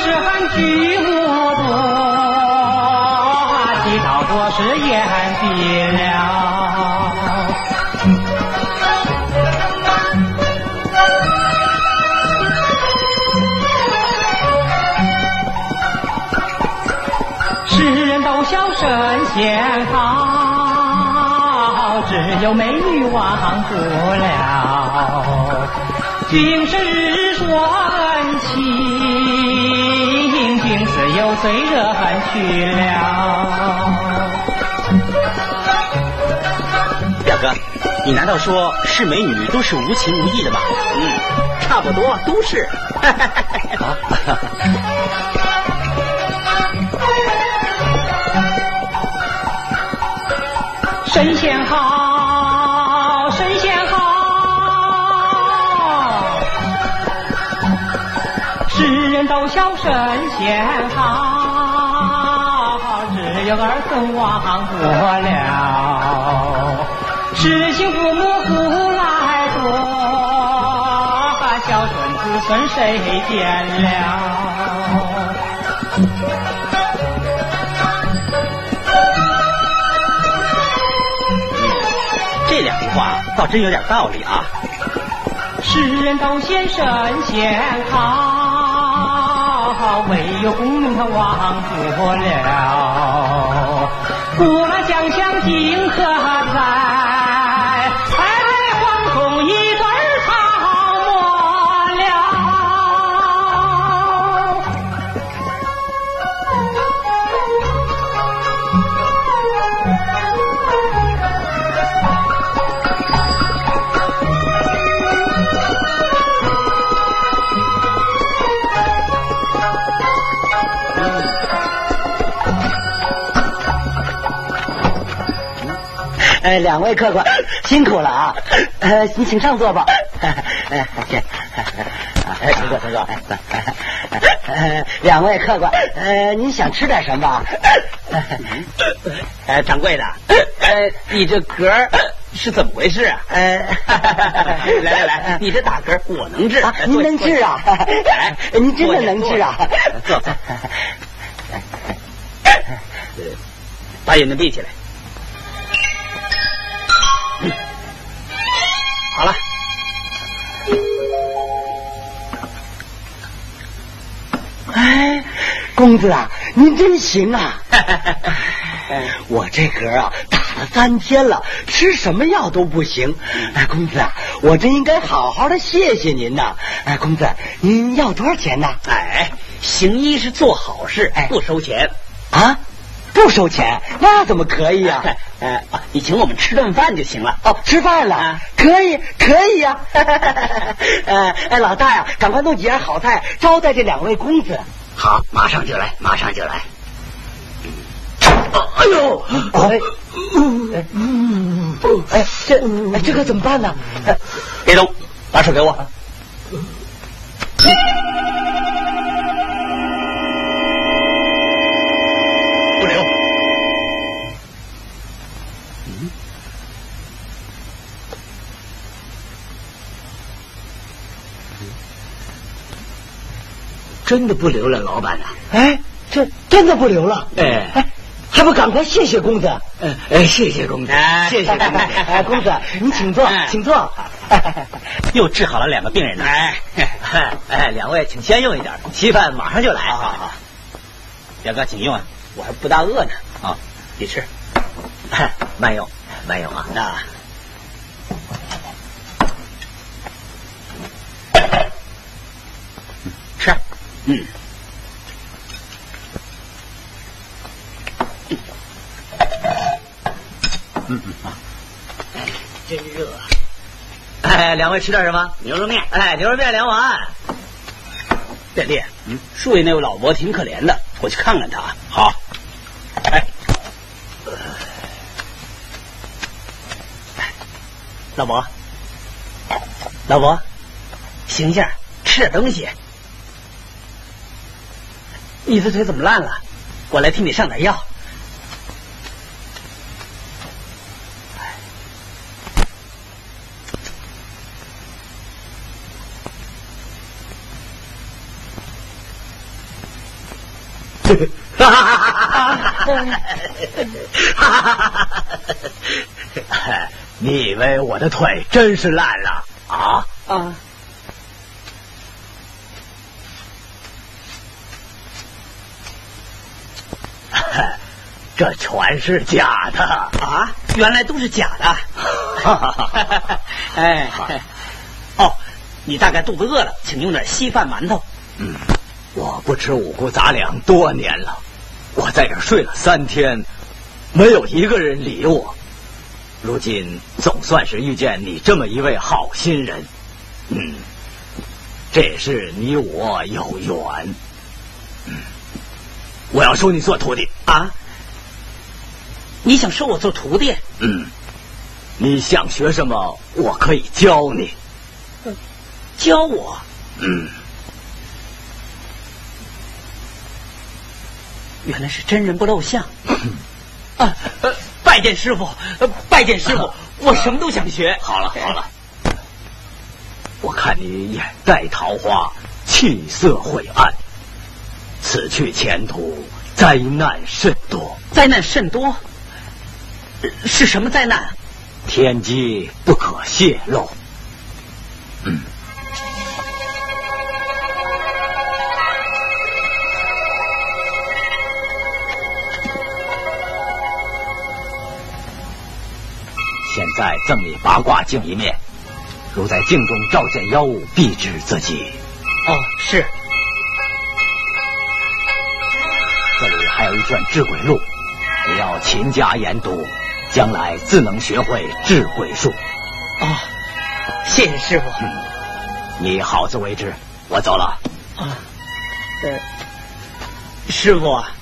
是很举目多，祈祷多是言毕了。世人都笑神仙好，只有美女忘不了。今世说恩情，今世有罪人去了。 表哥，你难道说是美女都是无情无义的吗？ 差不多都是。 神仙好，神仙好，世人都笑神仙好，只有儿孙忘不了。世情父母福来多，孝顺子孙谁见了？ 这两句话倒真有点道理啊！ 世人都嫌神仙好，唯有功名他忘不了。古来将相今何在？黄铜一对草没了。 两位客官辛苦了啊！你请上座吧。请坐，请坐。两位客官，您想吃点什么？ 掌柜的，你这嗝是怎么回事啊？来，你这打嗝我能治， 您能治啊？您真的能治啊？ 坐。把眼睛闭起来。好了。 哎，公子啊，您真行啊！我这嗝啊打了3天了，吃什么药都不行。哎，公子啊，我真应该好好的谢谢您呐。哎，公子，您要多少钱呢？ 行医是做好事，不收钱啊。不收钱，那怎么可以啊？ 你请我们吃顿饭就行了。 哦，吃饭了，可以呀。老大呀，赶快弄几样好菜招待这两位公子。 好，马上就来。 哎呦，这可怎么办呢？ 别动，把手给我。不留。真的不留了，老板呐！ 这真的不留了。还不赶快谢谢公子？ 谢谢公子， 谢谢公子。公子，您请坐，请坐。 又治好了2个病人呢。 两位请先用一点，稀饭马上就来。 好。表哥，请用啊，我还不大饿呢。啊，你吃。 慢用啊。 吃。 真热。两位吃点什么？ 牛肉面。 牛肉面2碗。 便利。树爷那位老伯挺可怜的，我去看看他。好。老伯，醒醒，吃点东西。你这腿怎么烂了？我来替你上点药。 你以为我的腿真是烂了啊？ 啊！ 这全是假的啊！原来都是假的。哎，哦，你大概肚子饿了，请用点稀饭馒头。 我不吃五谷杂粮多年了，我在这儿睡了3天，没有一个人理我。如今总算是遇见你这么一位好心人，这也是你我有缘。我要收你做徒弟啊！你想收我做徒弟？ 你想学什么，我可以教你。 教我？原来是真人不露相。拜见师傅，拜见师傅，我什么都想学。 好了，我看你眼带桃花，气色晦暗，此去前途灾难甚多。 灾难甚多？是什么灾难？ 天机不可泄露。现在赠你八卦镜一面，如在镜中照见妖物，避之则吉。 哦，是。 这里还有一卷治鬼录，你要勤加研读，将来自能学会治鬼术。 哦，谢谢师傅。 你好自为之，我走了。 师傅啊，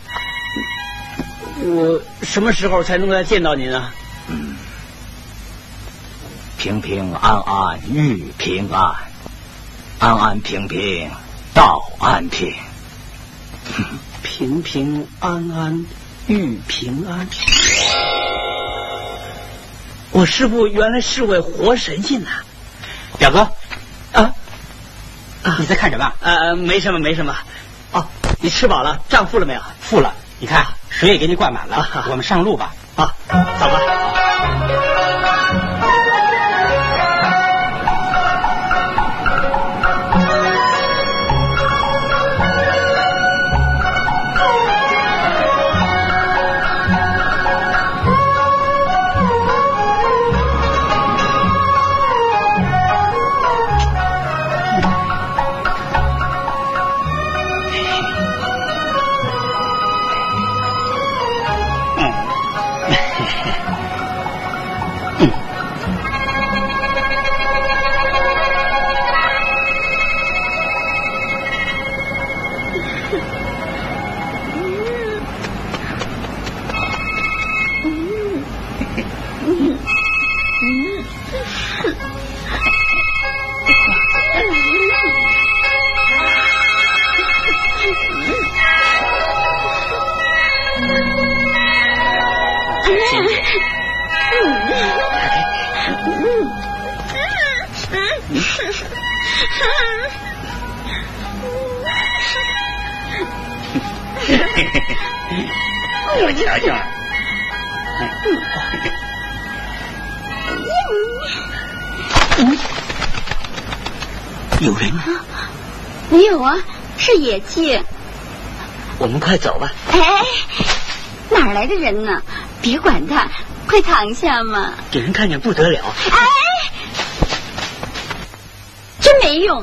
我什么时候才能再见到您啊？ 平平安安欲平安，安安平平道安平。 平平安安欲平安。我师父原来是位活神仙呐。表哥，你在看什么？没什么。哦，你吃饱了？账付了没有？ 付了。你看水也给你灌满了，我们上路吧。 啊，走吧。 我瞧瞧， 有人吗？ 没有啊，是野鸡。 我们快走吧。 哎，哪来的人呢？别管他，快躺下嘛。 给人看见不得了。 哎，真没用。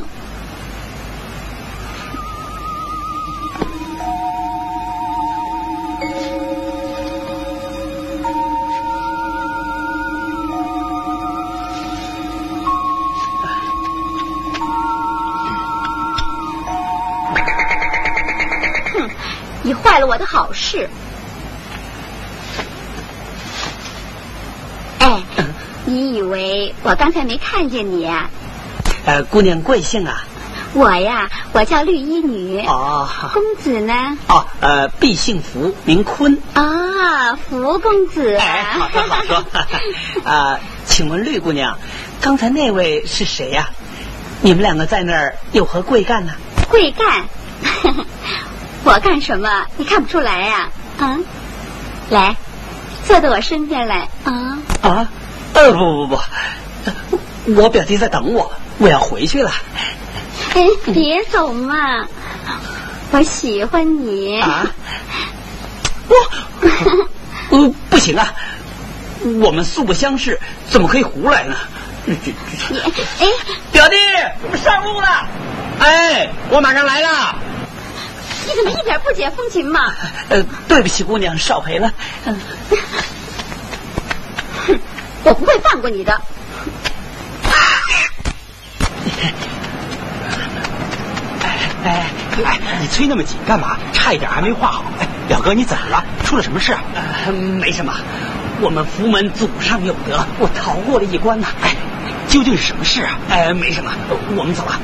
你坏了我的好事。哎，你以为我刚才没看见你啊？ 姑娘贵姓啊？ 我呀，我叫绿衣女。 哦。 公子呢？ 哦，必姓福，名坤。 啊，福公子啊。 哎，好说好说。请问绿姑娘，刚才那位是谁呀？你们两个在那儿有何贵干呢？ 贵干？ 我干什么？你看不出来呀？啊，来，坐到我身边来啊！ 啊，不，我表弟在等我，我要回去了。 哎，别走嘛，我喜欢你啊！不行啊，我们素不相识，怎么可以胡来呢？ 哎， 表弟，我们上路了。 哎，我马上来了。 你怎么一点不解风情嘛？ 对不起，姑娘，少赔了。 我不会放过你的。 哎，你催那么紧干嘛？差一点还没画好。哎，表哥，你怎么了？出了什么事啊？ 没什么，我们福门祖上有德，我逃过了一关呐。 哎，究竟是什么事啊？ 没什么，我们走吧。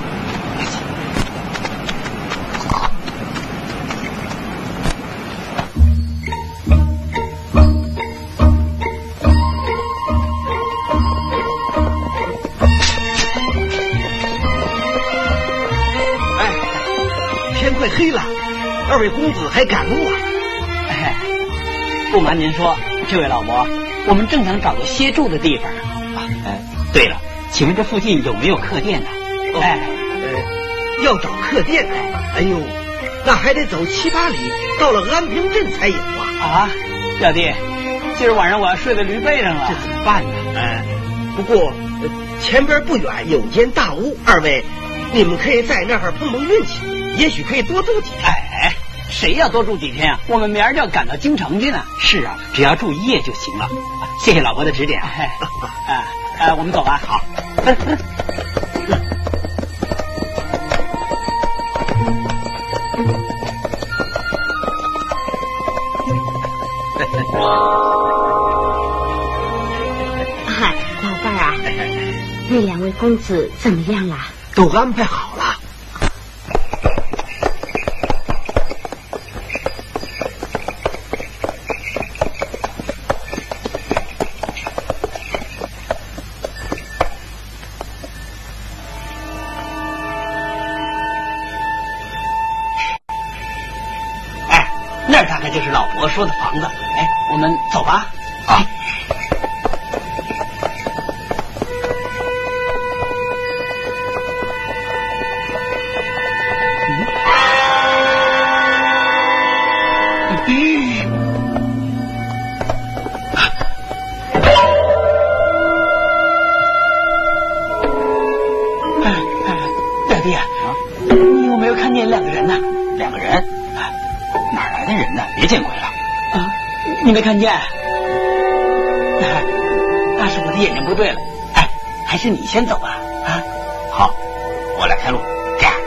快黑了，二位公子还赶路啊？ 不瞒您说，这位老伯，我们正想找个歇住的地方。对了，请问这附近有没有客店呢？ 要找客店呢？哎呦，那还得走7、8里，到了安平镇才有啊！ 啊，表弟，今儿晚上我要睡在驴背上了， 这怎么办呢？不过前边不远有间大屋，二位你们可以在那儿碰碰运气。也许可以多住几天。 哎，谁要多住几天啊？我们明儿就要赶到京城去呢。是啊，只要住1夜就行了。谢谢老伯的指点。我们走吧。好。 老伴儿啊，那2位公子怎么样了？ 都安排好了。 那大概就是老伯说的房子。哎，我们走吧。 好。 表弟，你有没有看见2个人呢 ？2个人？哪来的人呢？别见鬼了！ 啊，你没看见？那是我的眼睛不对了。哎，还是你先走吧。啊， 好，我来开路。这样。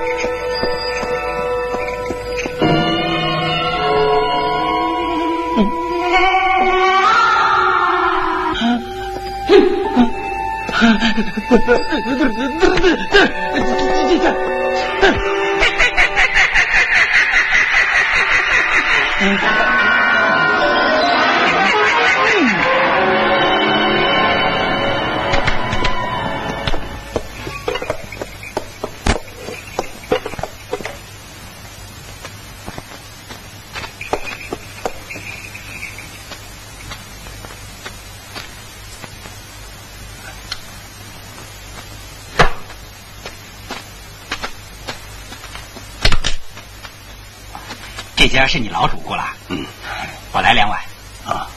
这家是你老主顾了。我来2碗。 啊。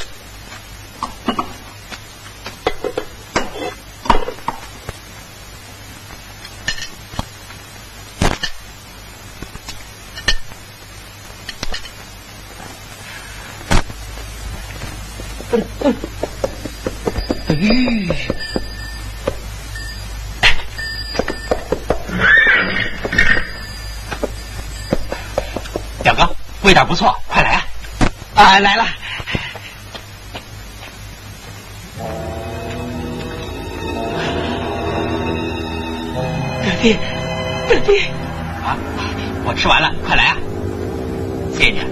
表哥，味道不错，快来啊！来了。表弟，啊，我吃完了，快来啊！谢谢你。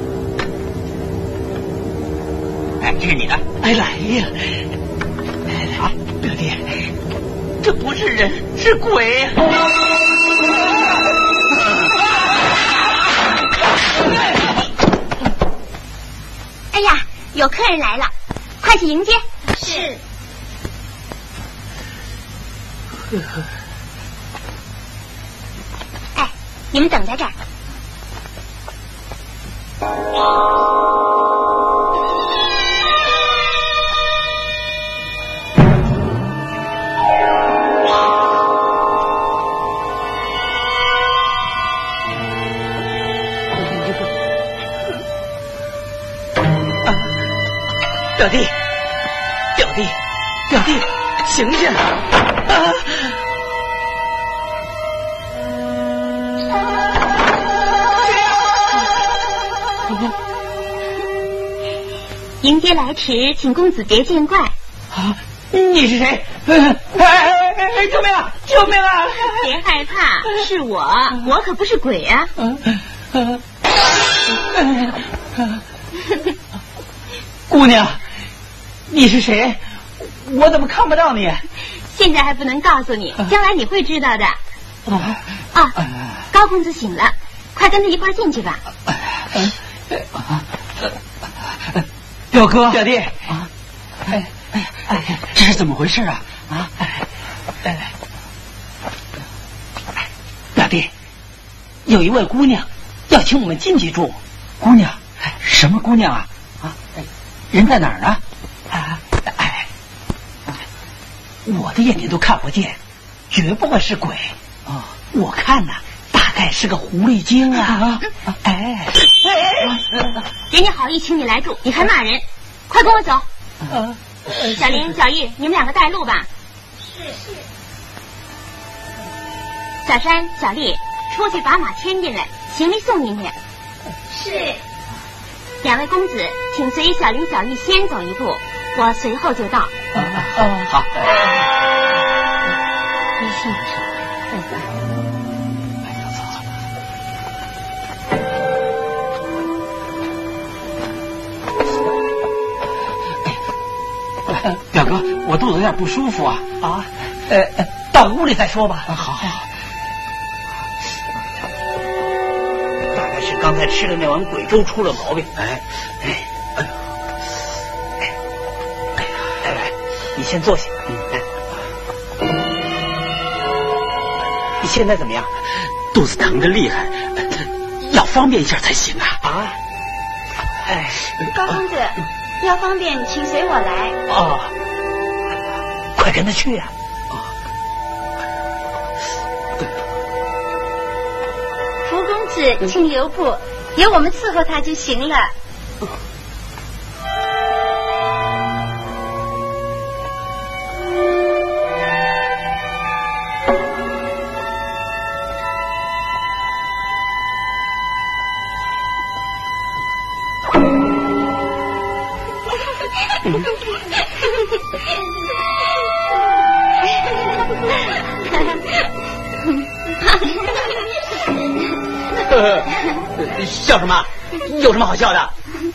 哎，这是你的。哎，来呀！啊，表弟，这不是人，是鬼。 有客人来了，快去迎接。 是。 哎，你们等在这儿。 表弟，表弟，表弟，醒醒！啊！ 迎接来迟，请公子别见怪。 啊，你是谁？救命啊！救命啊！ 别害怕，是我可不是鬼啊。 姑娘，你是谁？我怎么看不到你？ 现在还不能告诉你，将来你会知道的。高公子醒了，快跟他一块进去吧。 表哥，表弟，这是怎么回事啊？表弟，有一位姑娘要请我们进去住。姑娘？什么姑娘啊？人在哪儿呢？我的眼睛都看不见，绝不会是鬼。我看呐，大概是个狐狸精啊！ 人家好意请你来住，你还骂人，快跟我走。小林、小玉，你们两个带路吧。是。小山、小丽，出去把马牵进来，行李送进去。 是。 两位公子，请随小林、小玉先走一步，我随后就到。 好。表哥，我肚子有点不舒服啊！到屋里再说吧。好。大概是刚才吃的那碗鬼粥出了毛病。你先坐下。你现在怎么样？肚子疼得厉害，要方便一下才行啊！ 高公子，要方便，请随我来。 快跟他去呀！ 福公子，请留步，由我们伺候他就行了。 笑什么？有什么好笑的？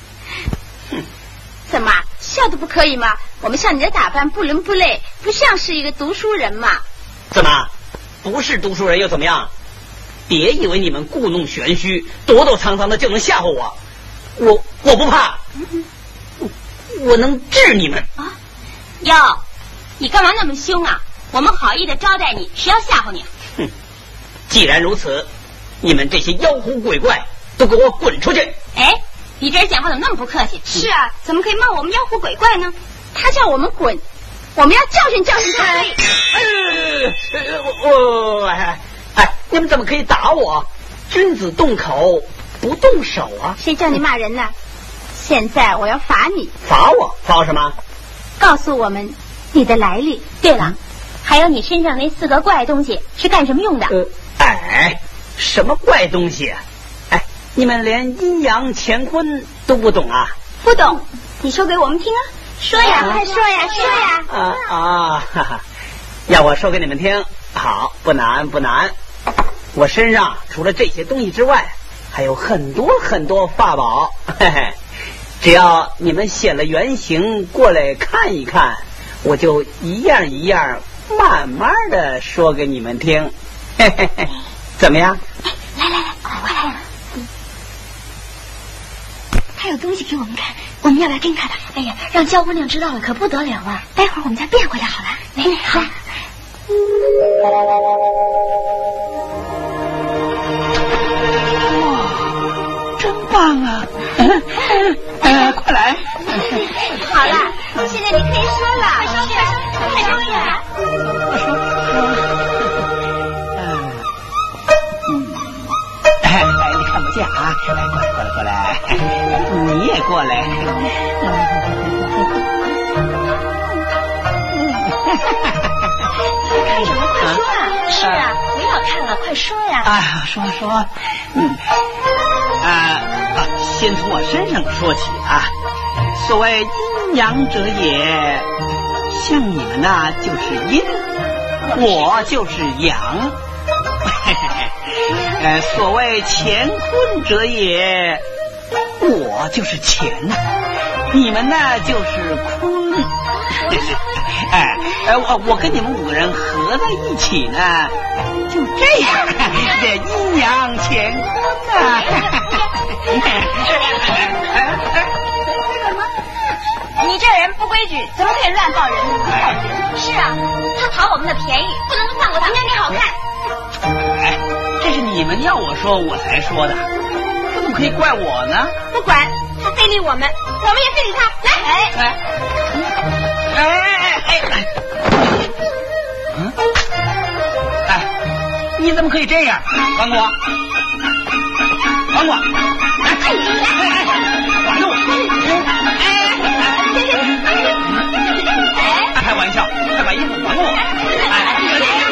怎么笑得不可以吗？我们像你的打扮不伦不类，不像是一个读书人嘛。 怎么不是读书人又怎么样？别以为你们故弄玄虚，躲躲藏藏的就能吓唬我。我不怕，我能治你们啊！哟，你干嘛那么凶啊？我们好意的招待你，谁要吓唬你？ 既然如此，你们这些妖狐鬼怪都给我滚出去！ 你这人讲话怎么那么不客气？是啊，怎么可以骂我们妖狐鬼怪呢？他叫我们滚，我们要教训教训他。 你们怎么可以打我？君子动口不动手啊！ 谁叫你骂人呢？现在我要罚你。 罚我？罚我什么？ 告诉我们你的来历。对了，还有你身上那4个怪东西是干什么用的？ 什么怪东西？你们连阴阳乾坤都不懂啊？ 不懂，你说给我们听啊！说呀，快说呀，说呀！ 要我说给你们听？好，不难不难。我身上除了这些东西之外，还有很多很多法宝。只要你们显了原形过来看一看，我就一样一样慢慢的说给你们听。怎么样？ 来，快来！他有东西给我们看， 我们要不要跟他的？哎呀，让焦姑娘知道了可不得了啊！待会儿我们再变回来好了。来，好。 哇，真棒啊！快来！ 好了，现在你可以说了，快说呀！ 你看不见啊！过来，你也过来。 看什么？快说啊！是啊，不要看了，快说呀！ 啊，说，先从我身上说起啊。所谓阴阳者也，像你们呐就是阴，我就是阳。所谓乾坤者也，我就是乾呐，你们呢就是坤。我跟你们5个人合在一起呢，就这样，这阴阳乾坤啊。 你这人不规矩，怎么可以乱抱人呢？是啊，他讨我们的便宜，不能放过他。那你好看。 这是你们要我说我才说的，怎么可以怪我呢？ 不管，他非礼我们，我们也非礼他。 你怎么可以这样？还我！还我！开玩笑，快把衣服还我！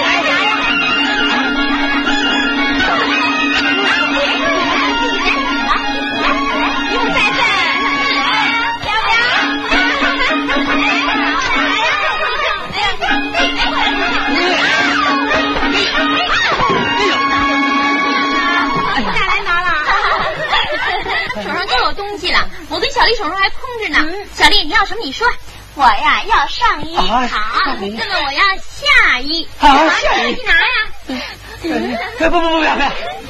手上都有东西了，我跟小丽手上还空着呢。小丽，你要什么？你说。我呀要上衣。好，那么我要下衣。 好，下衣。 去拿呀。 不要。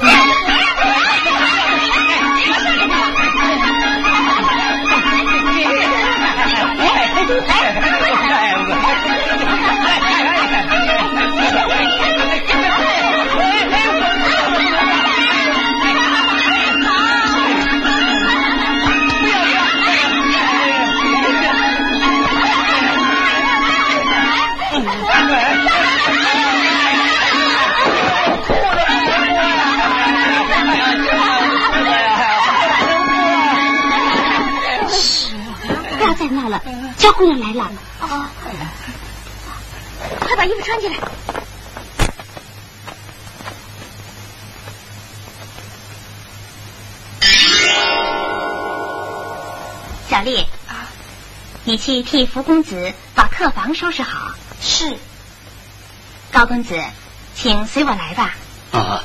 不要再闹了，焦姑娘来了。快把衣服穿起来。小丽，你去替福公子把客房收拾好。是。高公子，请随我来吧。 啊。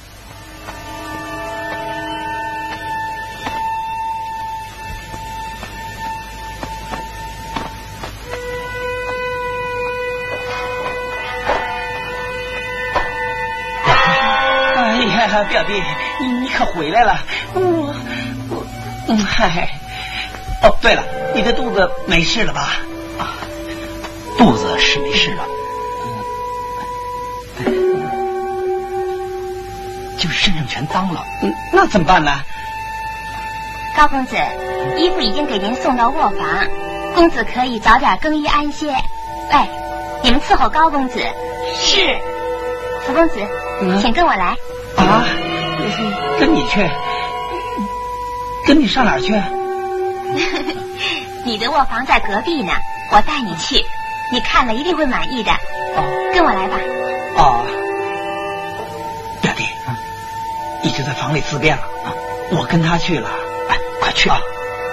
表弟，你可回来了。哦，对了，你的肚子没事了吧？啊，肚子是没事了，就是身上全脏了。那怎么办呢？ 高公子，衣服已经给您送到卧房，公子可以早点更衣安歇。哎，你们伺候高公子。是。福公子，请跟我来。 啊，跟你去？跟你上哪儿去？ 你的卧房在隔壁呢，我带你去，你看了一定会满意的。跟我来吧。 表弟，一直在房里自便了啊，我跟他去了。哎，快去啊！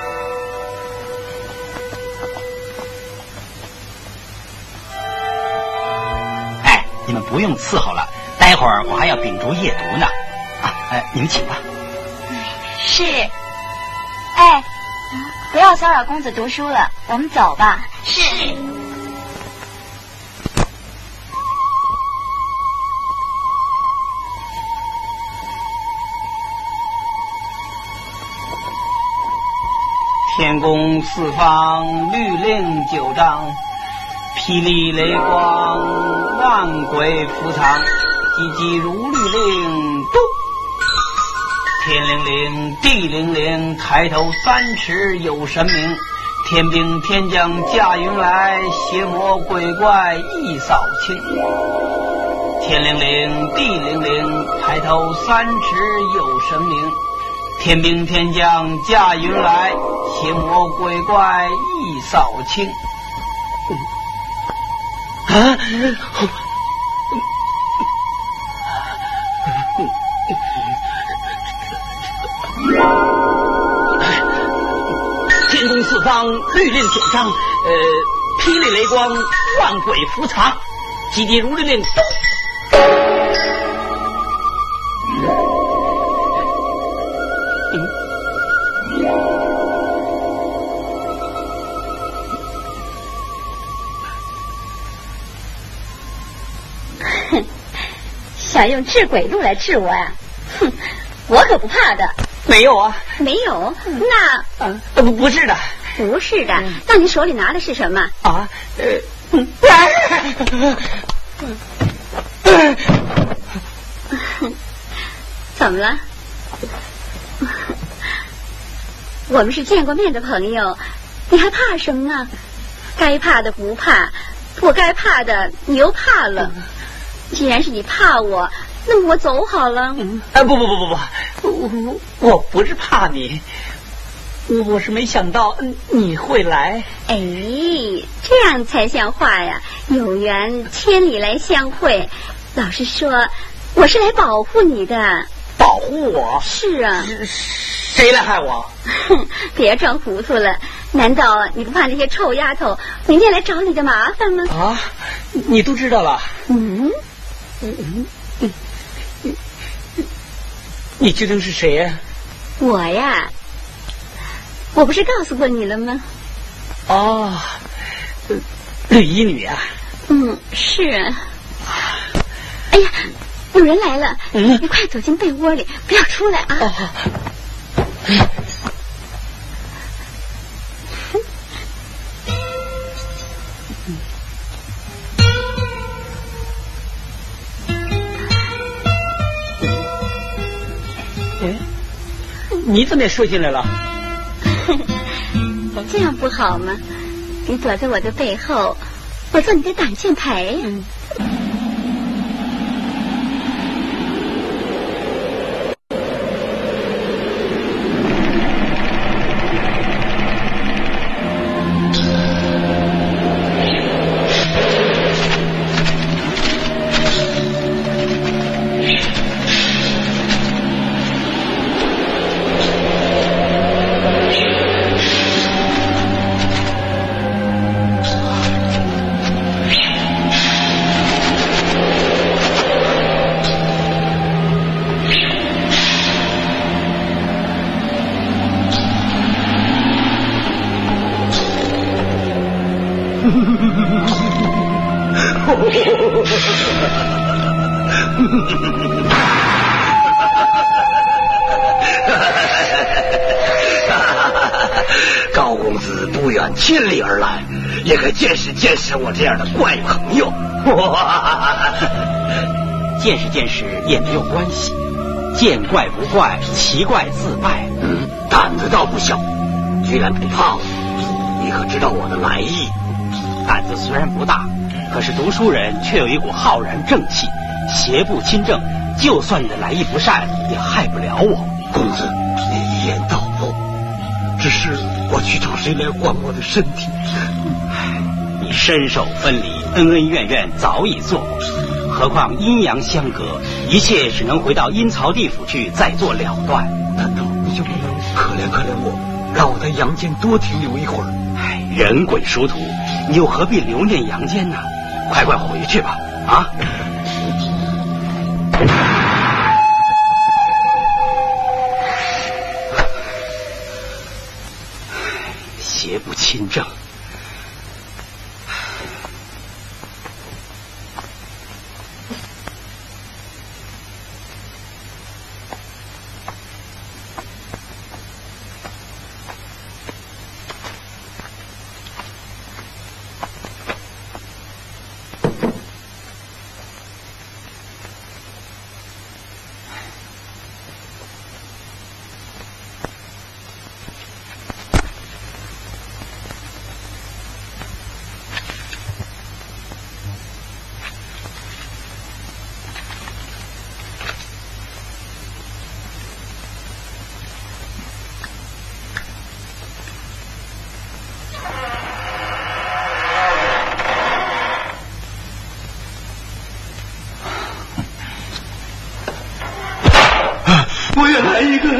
哎，你们不用伺候了。待会儿我还要秉烛夜读呢，你们请吧。 是。哎，不要骚扰公子读书了，我们走吧。是。 天宫四方，律令九章，霹雳雷光，万鬼伏藏，急急如律令，嘟！天灵灵，地灵灵，抬头3尺有神明。天兵天将驾云来，邪魔鬼怪一扫清。天灵灵，地灵灵，抬头3尺有神明。天兵天将驾云来，邪魔鬼怪一扫清。 啊！ 天宫四方，律令九章，霹雳雷光，万鬼伏藏，急急如律令， 想用治鬼路来治我呀？哼，我可不怕的。 没有啊？ 没有？那不是的， 不是的。那你手里拿的是什么？ 啊， 怎么了？我们是见过面的朋友，你还怕什么呢？该怕的不怕，不该怕的你又怕了。既然是你怕我，那么我走好了。 不，我不是怕你，我是没想到你会来。 哎，这样才像话呀！有缘千里来相会。老实说，我是来保护你的。 保护我？ 是啊。 谁来害我？ 别装糊涂了，难道你不怕那些臭丫头明天来找你的麻烦吗？ 啊，你都知道了？你知道是谁呀？ 我呀，我不是告诉过你了吗？ 哦，绿衣女啊。 是啊。哎呀，有人来了，你快走进被窝里，不要出来啊。 你怎么也睡进来了？ 这样不好吗？你躲在我的背后，我做你的挡箭牌呀。 高公子不远千里而来，也该见识见识我这样的怪朋友。 见识见识也没有关系，见怪不怪，奇怪自败。 胆子倒不小，居然不怕我。你可知道我的来意？ 胆子虽然不大，可是读书人却有一股浩然正气，邪不侵正，就算你的来意不善，也害不了我。 公子，你一言道破，只是我去找谁来还我的身体？ 你身首分离，恩恩怨怨早已做过，何况阴阳相隔，一切只能回到阴曹地府去再做了断。 难道你就不能可怜可怜我，让我在阳间多停留一会儿？ 人鬼殊途，你又何必留恋阳间呢？快快回去吧！啊！邪不侵正。 一个。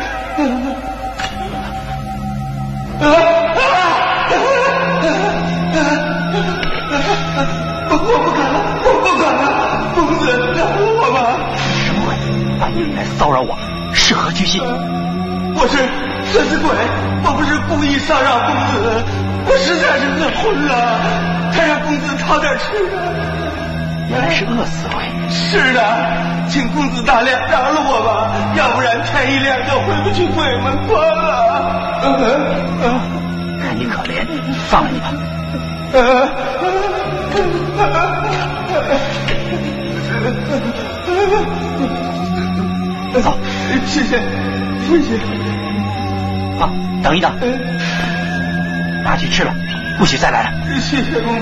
我不敢了，我不敢了，公子饶了我吧！ 什么鬼？半夜里来骚扰我，是何居心？ 这是鬼，我不是故意骚扰公子，我实在是饿昏了，才让公子讨点吃的。 原来是饿死鬼。 是的，请公子大量饶了我吧，要不然天一亮就回不去鬼门关了。 看你可怜，放了你吧。走， 谢谢。 啊，等一等，拿去吃了，不许再来了。 谢谢公子。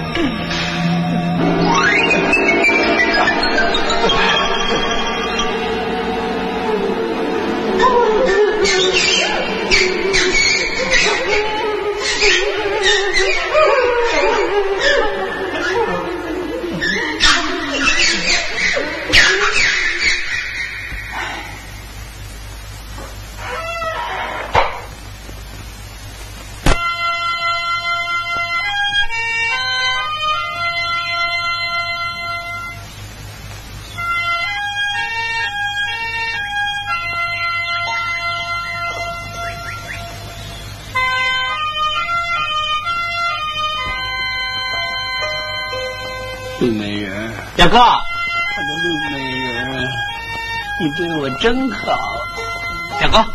陆美人， 表哥， 我的陆美人，你对我真好。 表哥，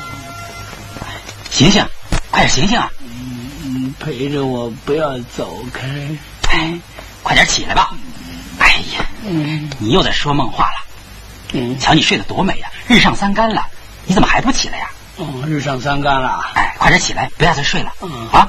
醒醒，快点醒醒啊！ 陪着我，不要走开。 哎，快点起来吧！哎呀，你又在说梦话了。瞧你睡得多美呀，日上三竿了，你怎么还不起来呀？ 日上三竿了。 哎，快点起来，不要再睡了。啊。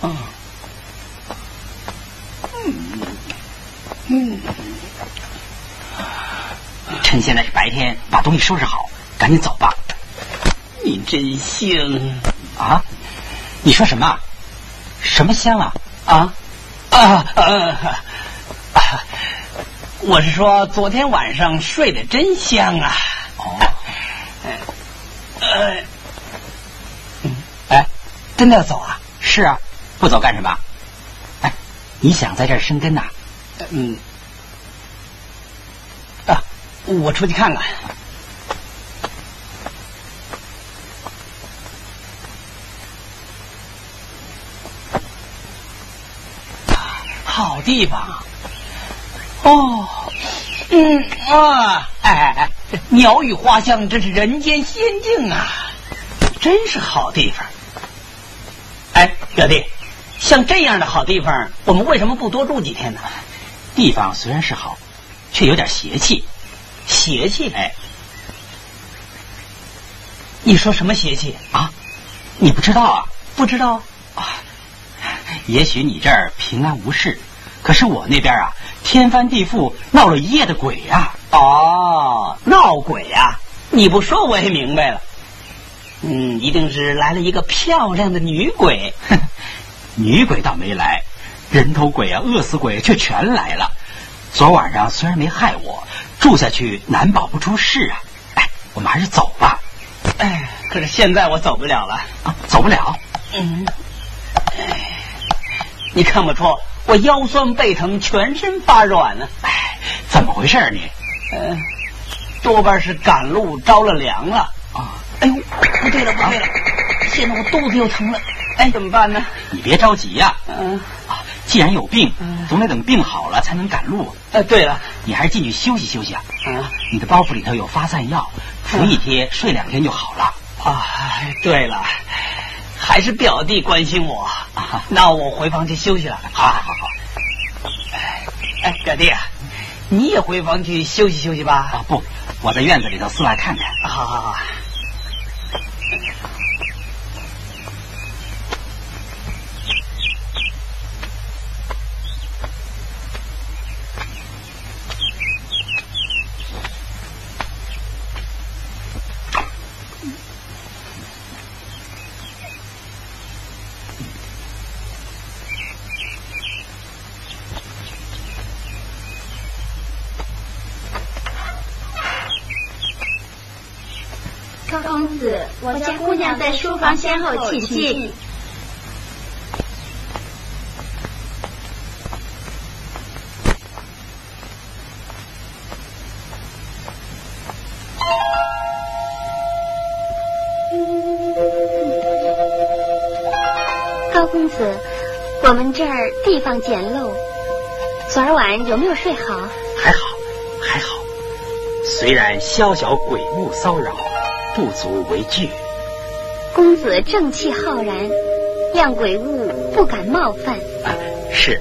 趁现在是白天，把东西收拾好，赶紧走吧。 你真香啊！你说什么？什么香啊？ 我是说昨天晚上睡得真香啊。哎，真的要走啊？ 是啊，不走干什么？哎，你想在这儿生根呐？ 我出去看看。好地方。鸟语花香，真是人间仙境啊！真是好地方。哎，表弟，像这样的好地方，我们为什么不多住几天呢？ 地方虽然是好，却有点邪气。 邪气？ 哎， 你说什么邪气啊？你不知道啊？ 不知道啊。也许你这儿平安无事，可是我那边啊，天翻地覆，闹了一夜的鬼呀。 闹鬼呀！你不说我也明白了。一定是来了一个漂亮的女鬼。 女鬼倒没来，人头鬼啊、饿死鬼却全来了。昨晚上虽然没害我，住下去难保不出事啊。哎，我们还是走吧。 哎，可是现在我走不了了啊，走不了。 你看不出我腰酸背疼，全身发软呢。 哎，怎么回事你？ 多半是赶路着了凉了。哎呦，不对了，现在我肚子又疼了。哎，怎么办呢？ 你别着急呀。既然有病，总得等病好了才能赶路。 对了， 你还是进去休息休息啊。你的包袱里头有发散药，服一贴，睡2天就好了。 对了，还是表弟关心我。那我回房去休息了。 好。 哎，表弟啊，你也回房去休息休息吧。 不，我在院子里头四外看看。 好。 高公子，我家姑娘在书房先后请进。高公子，我们这儿地方简陋，昨儿晚有没有睡好？ 还好，还好。虽然宵小鬼物骚扰，不足为惧。 公子正气浩然，谅鬼物不敢冒犯。 是。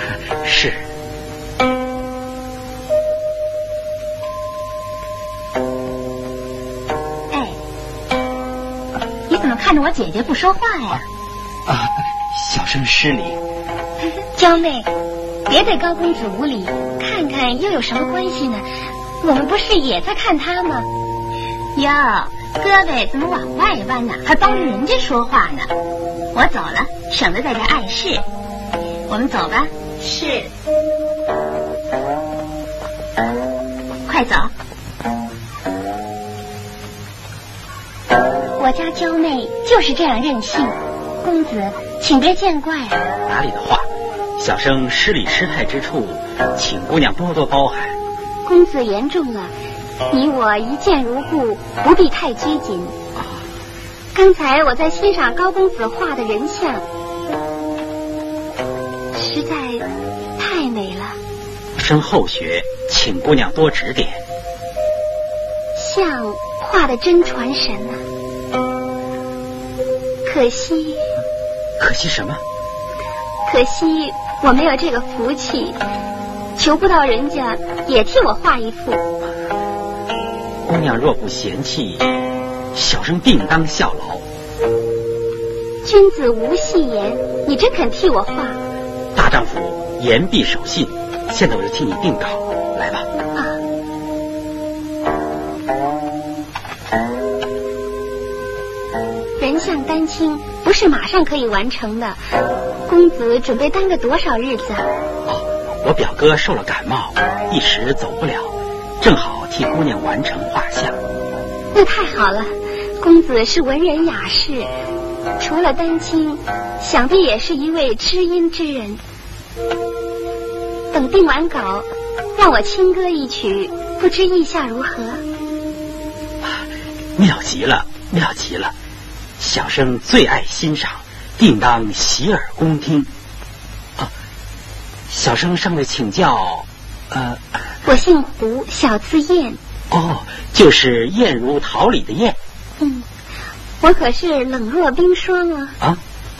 哎，你怎么看着我姐姐不说话呀？ 小生失礼。 娇妹，别对高公子无礼，看看又有什么关系呢？我们不是也在看他吗？ 哟，胳膊怎么往外弯呢？还帮着人家说话呢。我走了，省得在这碍事。我们走吧。 是。 快走。 我家娇妹就是这样任性，公子请别见怪啊。 哪里的话，小生失礼失态之处，请姑娘多多包涵。 公子言重了，你我一见如故，不必太拘谨。刚才我在欣赏高公子画的人像，实在太美了。 生后学，请姑娘多指点。 像画的真传神啊，可惜什么？ 可惜我没有这个福气，求不到人家也替我画一幅。 姑娘若不嫌弃，小生定当效劳。 君子无戏言，你真肯替我画？ 大丈夫言必守信，现在我就替你定稿，来吧。 人像丹青不是马上可以完成的，公子准备耽搁多少日子啊？ 我表哥受了感冒，一时走不了，正好替姑娘完成画像。 那太好了，公子是文人雅士，除了丹青，想必也是一位知音之人。等定完稿，让我轻歌一曲，不知意下如何？ 妙极了，妙极了！小生最爱欣赏，定当洗耳恭听。小生尚未请教， 我姓胡，小字燕。 就是燕如桃李的燕。 我可是冷若冰霜啊！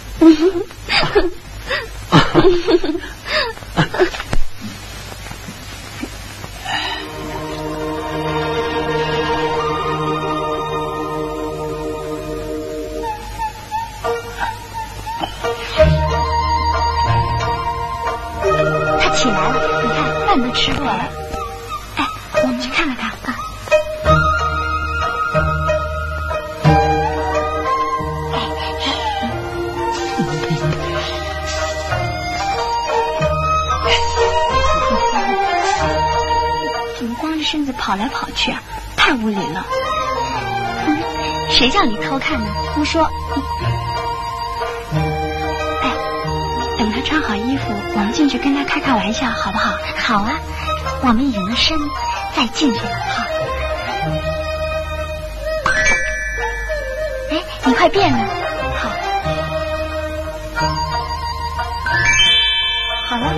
他起来了，你看饭都吃过了。哎，我们去看看他啊。怎么光着身子跑来跑去啊？太无礼了。谁叫你偷看呢？胡说。等他穿好衣服，我们进去跟他开开玩笑，好不好？好啊，我们隐了身再进去了哈。哎，你快变了，好，好了。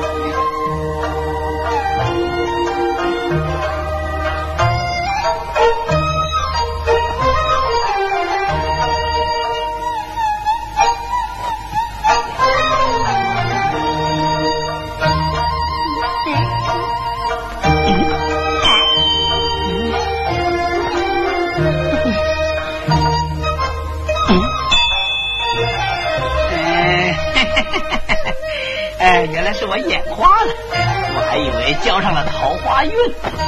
原来是我眼花了，我还以为交上了桃花运。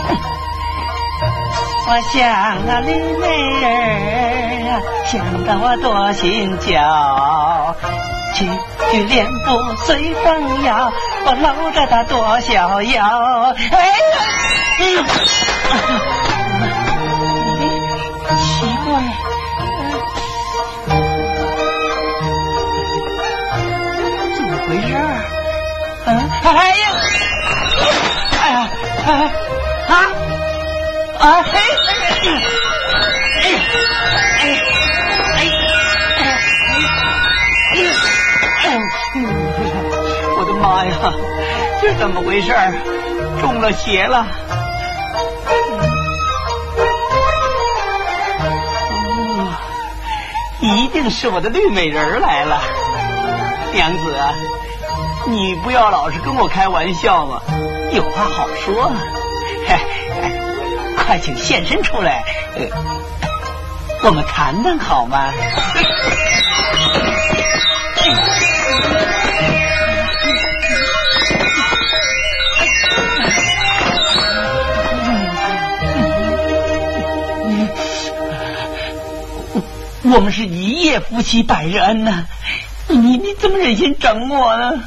我想啊，绿美人啊，想得我多心焦。句句莲步随风摇，我搂着她多逍遥。奇怪怎么回事？哎呀！我的妈呀，这怎么回事？中了邪了！一定是我的绿美人来了。娘子啊，你不要老是跟我开玩笑嘛，有话好说。快请现身出来，我们谈谈好吗？我们是一夜夫妻百日恩呐，你怎么忍心整我呢？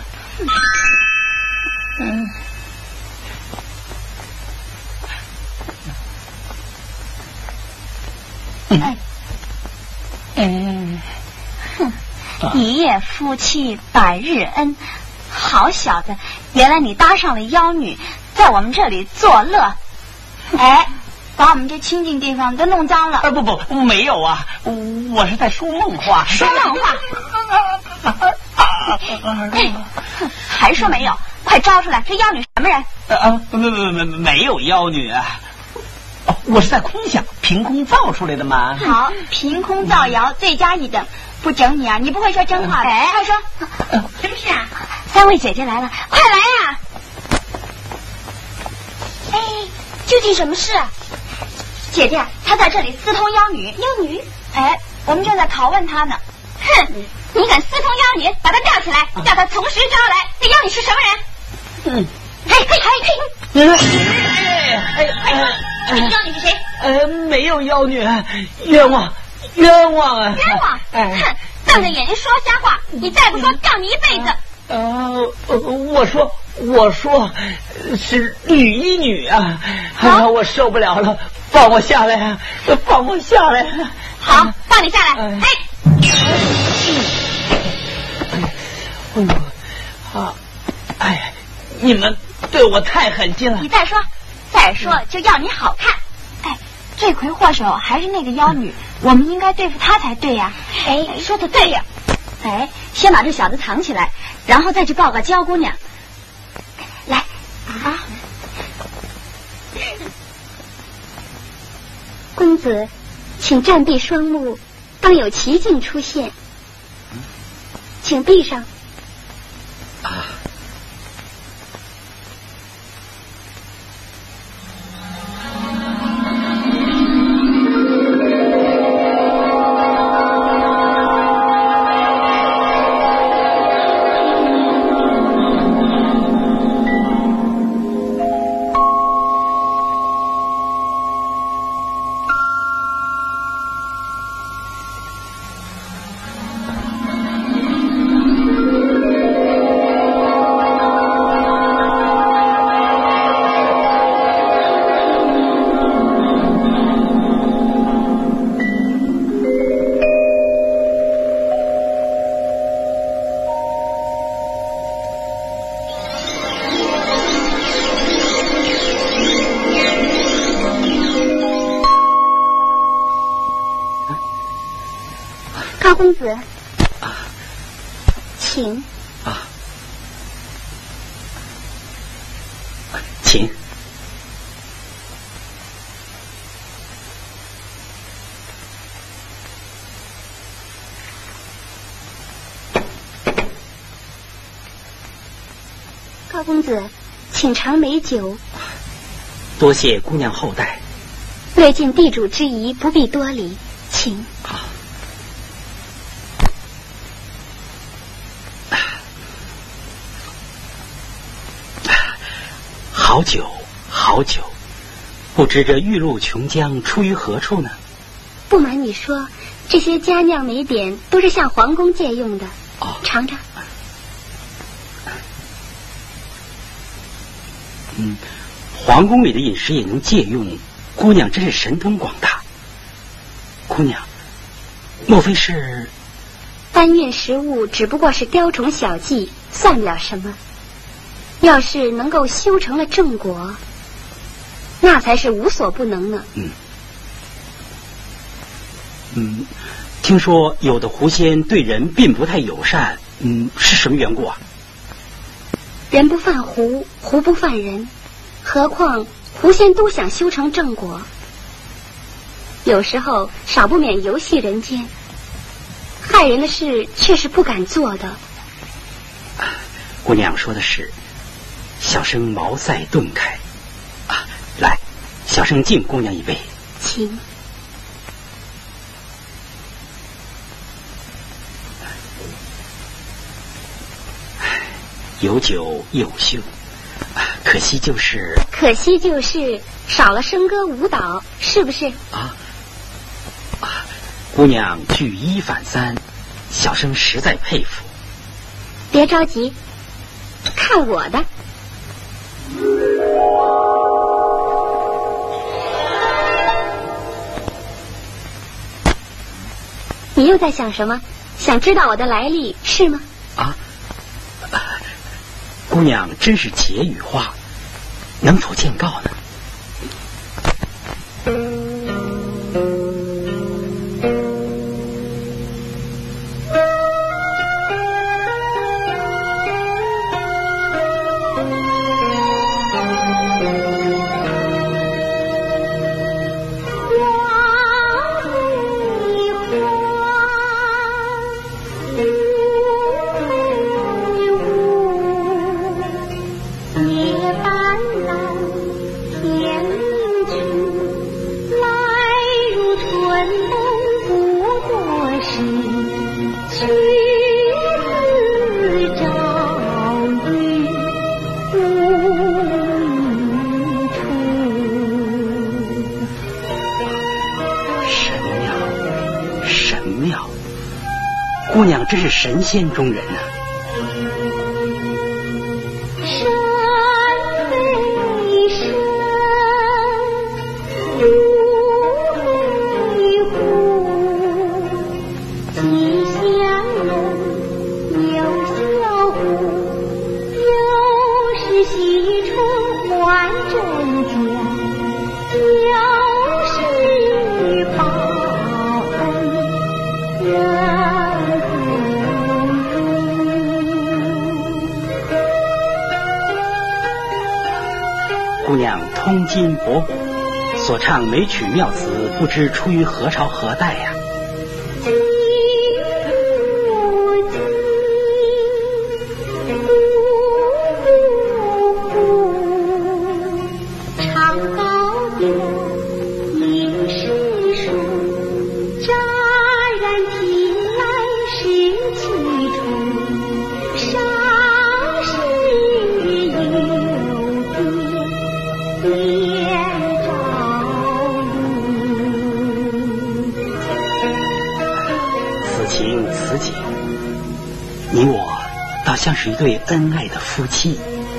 一夜夫妻百日恩，好小子，原来你搭上了妖女，在我们这里作乐，哎，把我们这清静地方都弄脏了。 不，没有啊，我是在说梦话。 说梦话？还说没有？快招出来，这妖女什么人？ 没有妖女啊。我是在空想，凭空造出来的嘛。 好，凭空造谣，罪加一等。不整你啊，你不会说真话的。快说，什么事啊？三位姐姐来了，快来呀！哎，究竟什么事啊？姐姐，她在这里私通妖女。妖女？哎，我们正在拷问她呢。哼，你敢私通妖女，把她吊起来，叫她从实招来。这妖女是什么人？妖女是谁？ 没有妖女，冤枉啊！ 冤枉！哼，瞪着眼睛说瞎话，你再不说，告你一辈子。 我说是绿衣女啊！我受不了了，放我下来，放我下来！ 好，放你下来。 你们对我太狠心了。 你再说就要你好看。哎，罪魁祸首还是那个妖女，我们应该对付她才对呀。哎，说的对呀。哎，先把这小子藏起来，然后再去报告焦姑娘。来啊！ 公子，请暂闭双目，当有奇境出现。请闭上。高公子，请。 请。 高公子，请尝美酒。 多谢姑娘厚待。 略尽地主之谊，不必多礼，请。 好酒，好酒，不知这玉露琼浆出于何处呢？ 不瞒你说，这些佳酿美典都是向皇宫借用的。尝尝。 皇宫里的饮食也能借用，姑娘真是神通广大。 姑娘，莫非是？ 搬运食物只不过是雕虫小技，算不了什么。要是能够修成了正果，那才是无所不能呢。 听说有的狐仙对人并不太友善，是什么缘故啊？ 人不犯狐，狐不犯人，何况狐仙都想修成正果，有时候少不免游戏人间，害人的事却是不敢做的。 姑娘说的是，小生茅塞顿开。来，小生敬姑娘一杯。 请。 有酒有秀，可惜就是少了笙歌舞蹈，是不是？ 姑娘举一反三，小生实在佩服。 别着急，看我的。你又在想什么？想知道我的来历是吗？ 姑娘真是解语花，能否见告呢？姑娘真是神仙中人啊！ 山非山，湖非湖，吉祥龙，有小虎，又是喜春还真假，又是报恩人。 姑娘通今博古，所唱美曲妙词，不知出于何朝何代呀？ 唱高调，应是书，乍然听来是其中，上是有别朝露。 此情此景，你我倒像是一对恩爱的夫妻。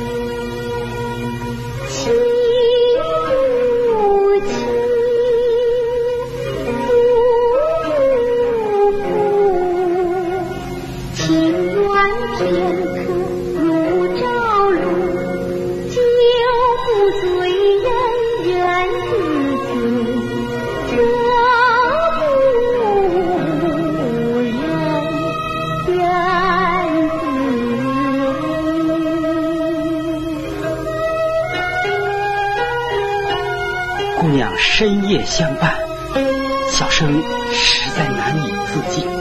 姑娘深夜相伴，小生实在难以自禁。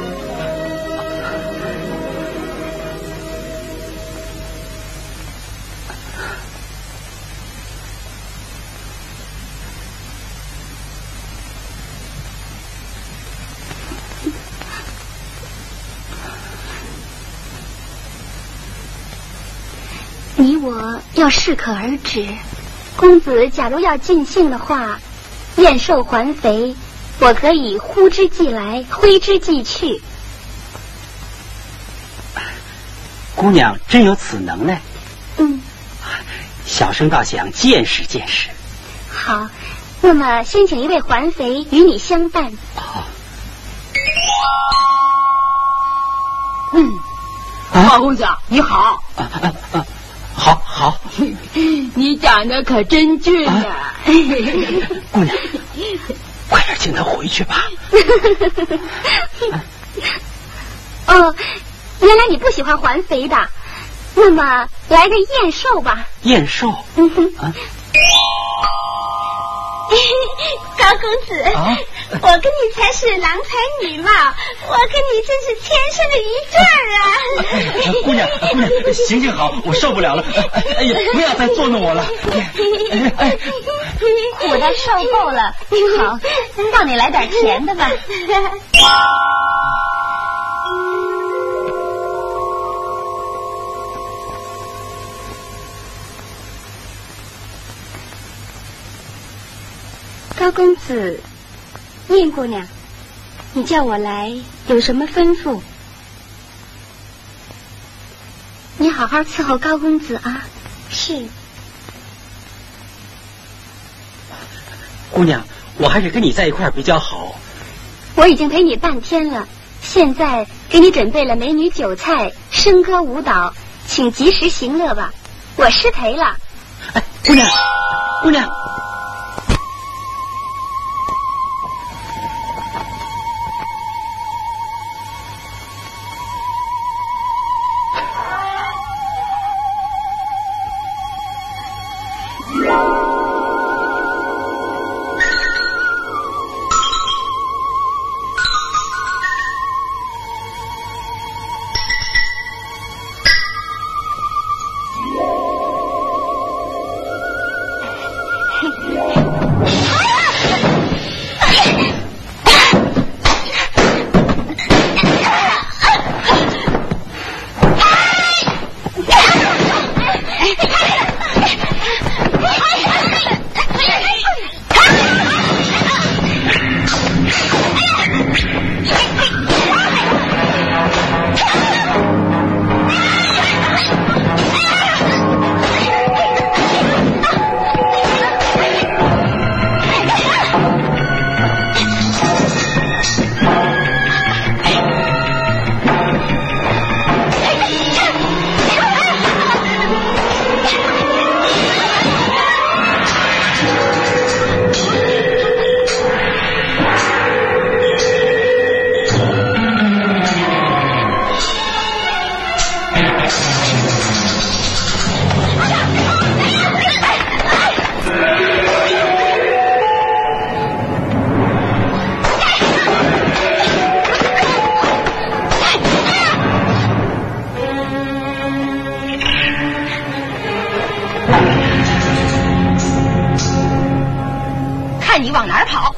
你我要适可而止。公子假如要尽兴的话，燕瘦还肥，我可以呼之即来，挥之即去。 姑娘真有此能耐。小生倒想见识见识。 好， 那么先请一位环肥与你相伴。 高公子你好。 好， 你长得可真俊啊！ 姑娘，快点请他回去吧。 哦，原来你不喜欢环肥的，那么来个燕瘦吧。 燕瘦。 高公子，我跟你才是郎才女貌，我跟你真是天生的一对啊！ 姑娘，行好，我受不了了。哎呀，不要再捉弄我了。 我倒受够了。好，让你来点甜的吧。高公子，燕姑娘，你叫我来有什么吩咐？你好好伺候高公子啊。是。 姑娘，我还是跟你在一块儿比较好。 我已经陪你半天了，现在给你准备了美女酒菜、笙歌舞蹈，请及时行乐吧。我失陪了。 哎，姑娘。 看你往哪儿跑！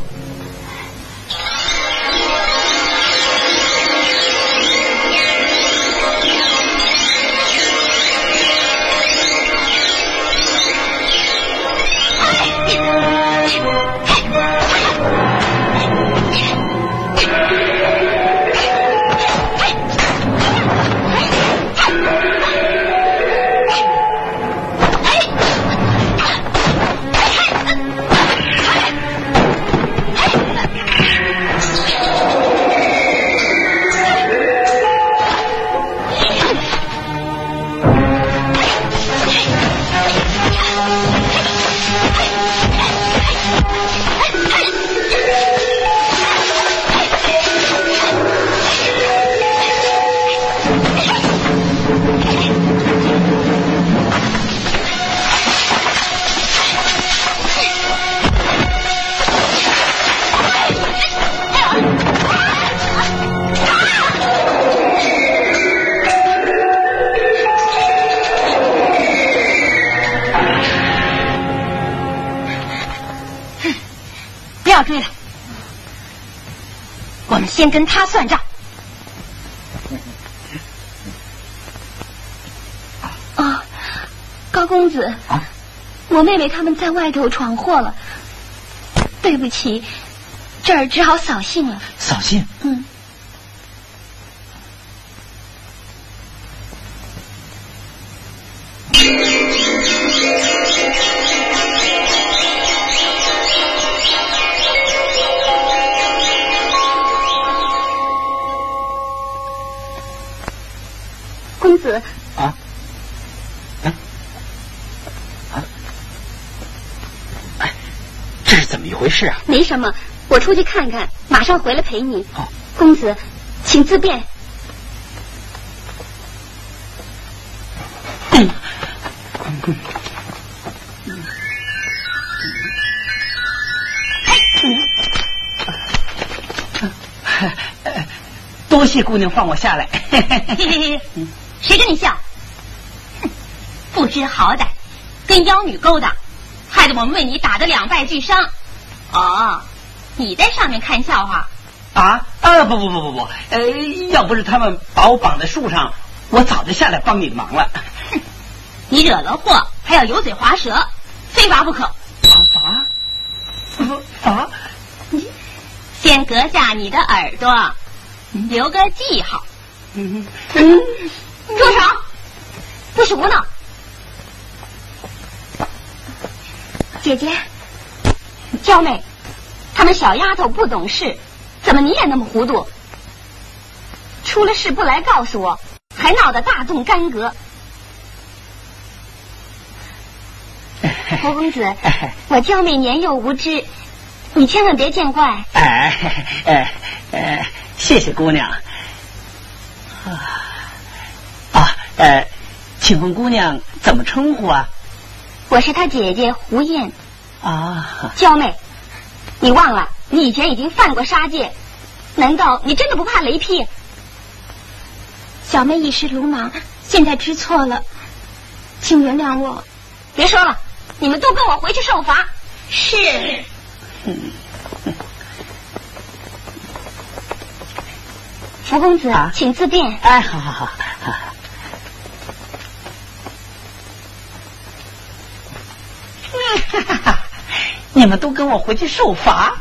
不要追了，我们先跟他算账。 啊，高公子，我妹妹他们在外头闯祸了，对不起，这儿只好扫兴了。 扫兴？ 子。 这是怎么一回事啊？ 没什么，我出去看看，马上回来陪你。 哦， 公子，请自便。 多谢姑娘放我下来。 谁跟你笑？哼，不知好歹，跟妖女勾搭，害得我们为你打得两败俱伤。哦，你在上面看笑话？ 不，要不是他们把我绑在树上，我早就下来帮你的忙了。 哼，你惹了祸，还要油嘴滑舌，非罚不可。 罚？ 先割下你的耳朵，留个记号。住手！不许胡闹！ 姐姐，娇妹，她们小丫头不懂事，怎么你也那么糊涂？出了事不来告诉我，还闹得大动干戈。侯公子，我娇妹年幼无知，你千万别见怪。 谢谢姑娘。请问姑娘怎么称呼啊？ 我是她姐姐胡燕。娇妹，你忘了你以前已经犯过杀戒，难道你真的不怕雷劈？小妹一时鲁莽，现在知错了，请原谅我。别说了，你们都跟我回去受罚。 是。 福公子，请自便。 好。你们都跟我回去受罚。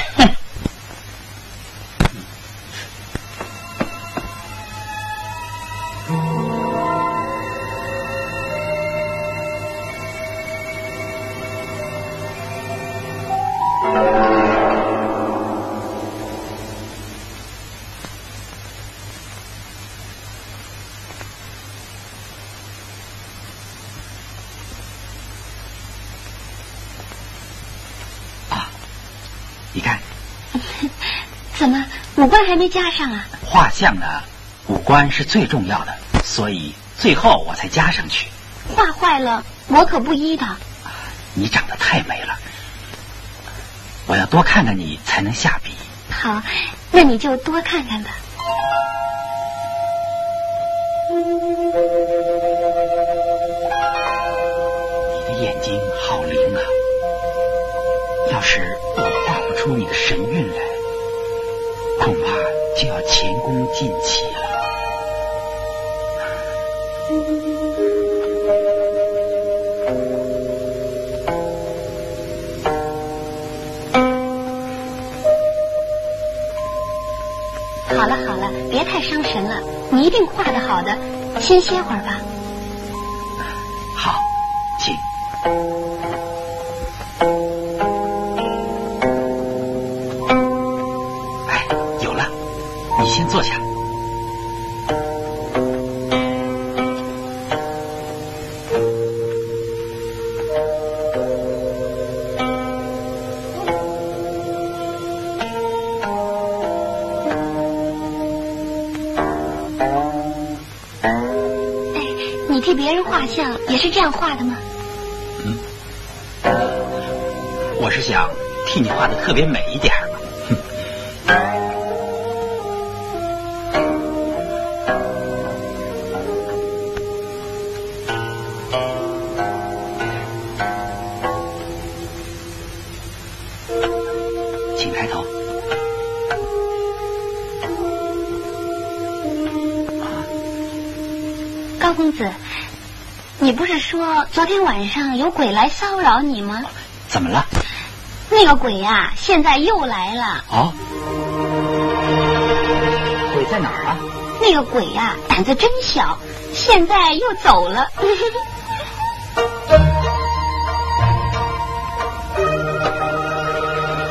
你看， 怎么五官还没加上啊？ 画像呢，五官是最重要的，所以最后我才加上去。 画坏了，我可不依的。 你长得太美了，我要多看看你才能下笔。 好，那你就多看看吧。 你的眼睛好灵啊！要是我画不出你的神韵来，恐怕就要前功尽弃了。 好了，别太伤神了，你一定画得好的，先歇会儿吧。 好，请。有了，你先坐下。 你替别人画像也是这样画的吗？ 我是想替你画的特别美一点嘛。请抬头。 高公子，你不是说昨天晚上有鬼来骚扰你吗？ 怎么了？ 那个鬼啊，现在又来了。 哦，鬼在哪儿啊？ 那个鬼啊，胆子真小，现在又走了。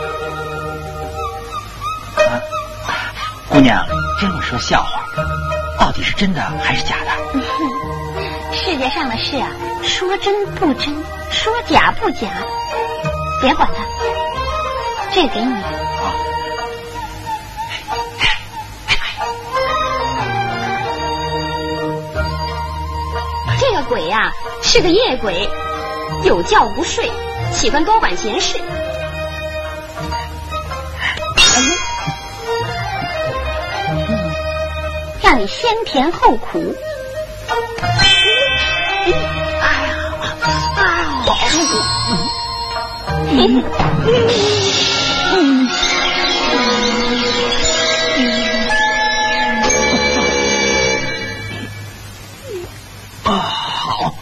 姑娘真会说笑话。 到底是真的还是假的？ 世界上的事啊，说真不真，说假不假，别管它。这个给你。这个鬼呀，是个夜鬼，有觉不睡，喜欢多管闲事。让你先甜后苦。 好，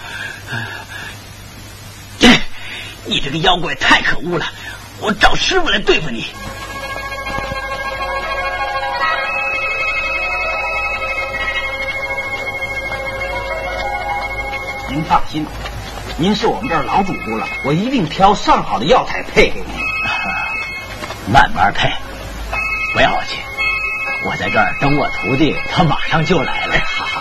你这个妖怪太可恶了，我找师傅来对付你。您放心，您是我们这儿老主顾了，我一定挑上好的药材配给您。慢慢配，不要紧，我在这儿等我徒弟，他马上就来了。好好。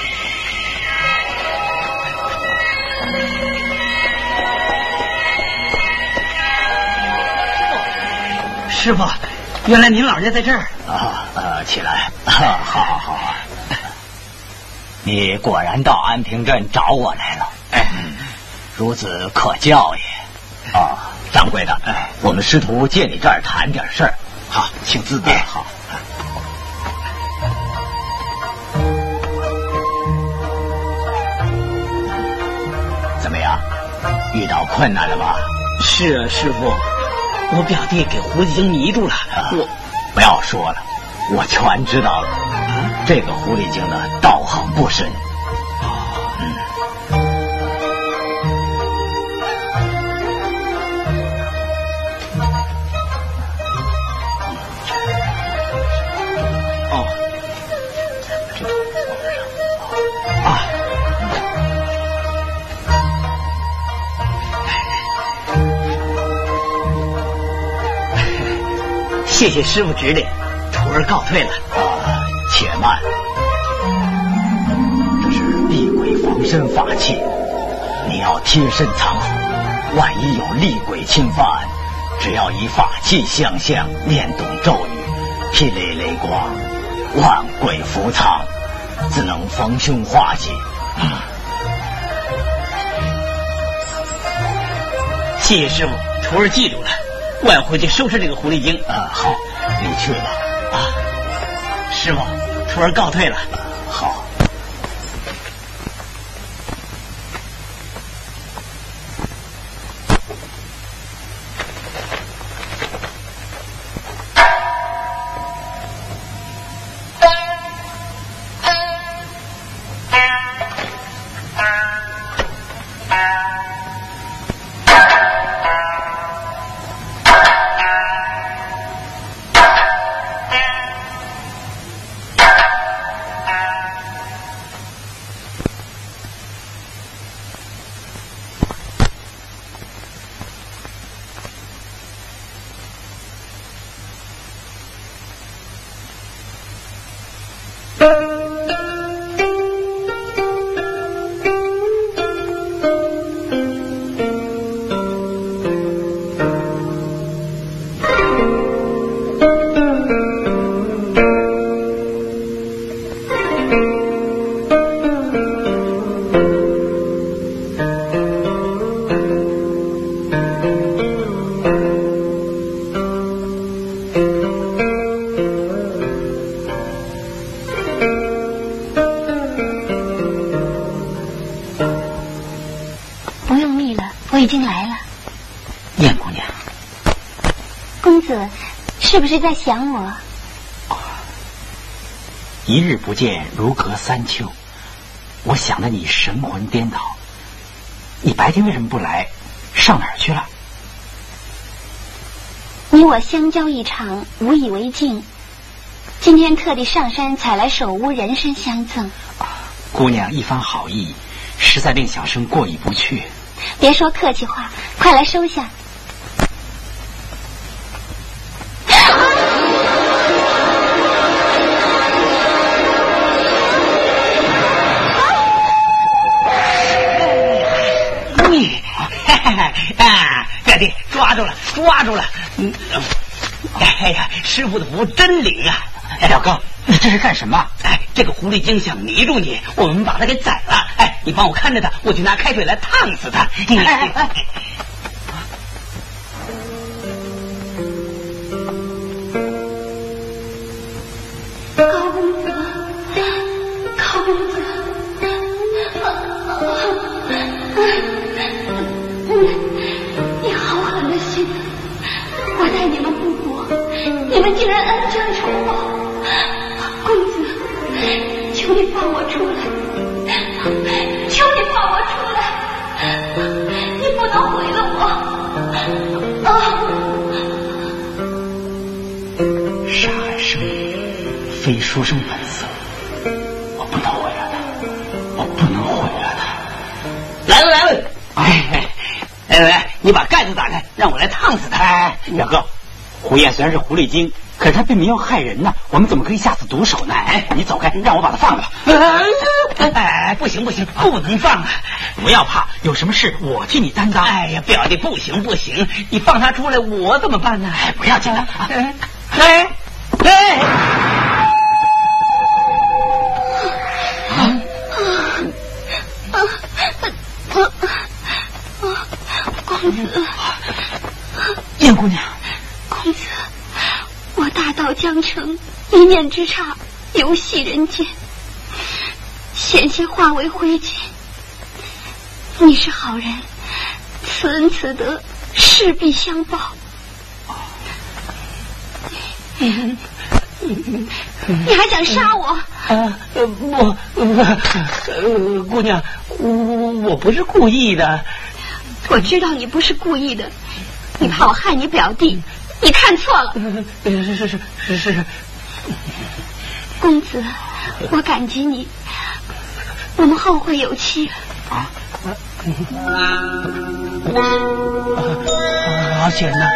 师傅，原来您老人家在这儿啊！起来，好好好。你果然到安平镇找我来了，孺子可教也。掌柜的，我们师徒借你这儿谈点事儿。好，请自便。好。怎么样？遇到困难了吧？是啊，师傅，我表弟给狐狸精迷住了。我不要说了，我全知道了。这个狐狸精呢，道行不深。谢谢师傅指点，徒儿告退了。且慢，这是厉鬼防身法器，你要贴身藏好。万一有厉鬼侵犯，只要以法器相向，念动咒语，霹雳雷光，万鬼伏藏，自能逢凶化吉。谢谢师傅，徒儿记住了。我要回去收拾这个狐狸精。好，你去吧。师傅，徒儿告退了。好。 是不是在想我？ 一日不见，如隔三秋。我想得你神魂颠倒。你白天为什么不来？上哪儿去了？ 你我相交一场，无以为尽。今天特地上山采来手乌人参相赠。 姑娘一番好意，实在令小生过意不去。 别说客气话，快来收下。 住了，抓住了！哎呀，师傅的符真灵啊！ 哎，老高，你这是干什么？ 哎，这个狐狸精想迷住你，我们把它给宰了。哎，你帮我看着它，我去拿开水来烫死它。 高公子，高公子，你好狠的心！我待你们不薄，你们竟然恩将仇报。公子，求你放我出来，求你放我出来，你不能毁了我。 杀害生命非书生本色，我不能毁了他，我不能毁了他。 来了来了！来，你把盖子打开，让我来烫死他。 哎，表哥，胡燕虽然是狐狸精，可是他并没有害人呢，我们怎么可以下此毒手呢？哎，你走开，让我把他放了。 哎，不行，不能放啊！ 不要怕，有什么事我替你担当。 哎呀，表弟，不行，你放他出来，我怎么办呢？ 哎，不要紧的。 公子， 燕姑娘， 公子，我大道江城，一念之差，游戏人间，险些化为灰烬。你是好人，此恩此德，势必相报。你还想杀我？ 姑娘，我不是故意的。 我知道你不是故意的，你怕我害你表弟，你看错了。 是。 公子，我感激你，我们后会有期。 好险呐！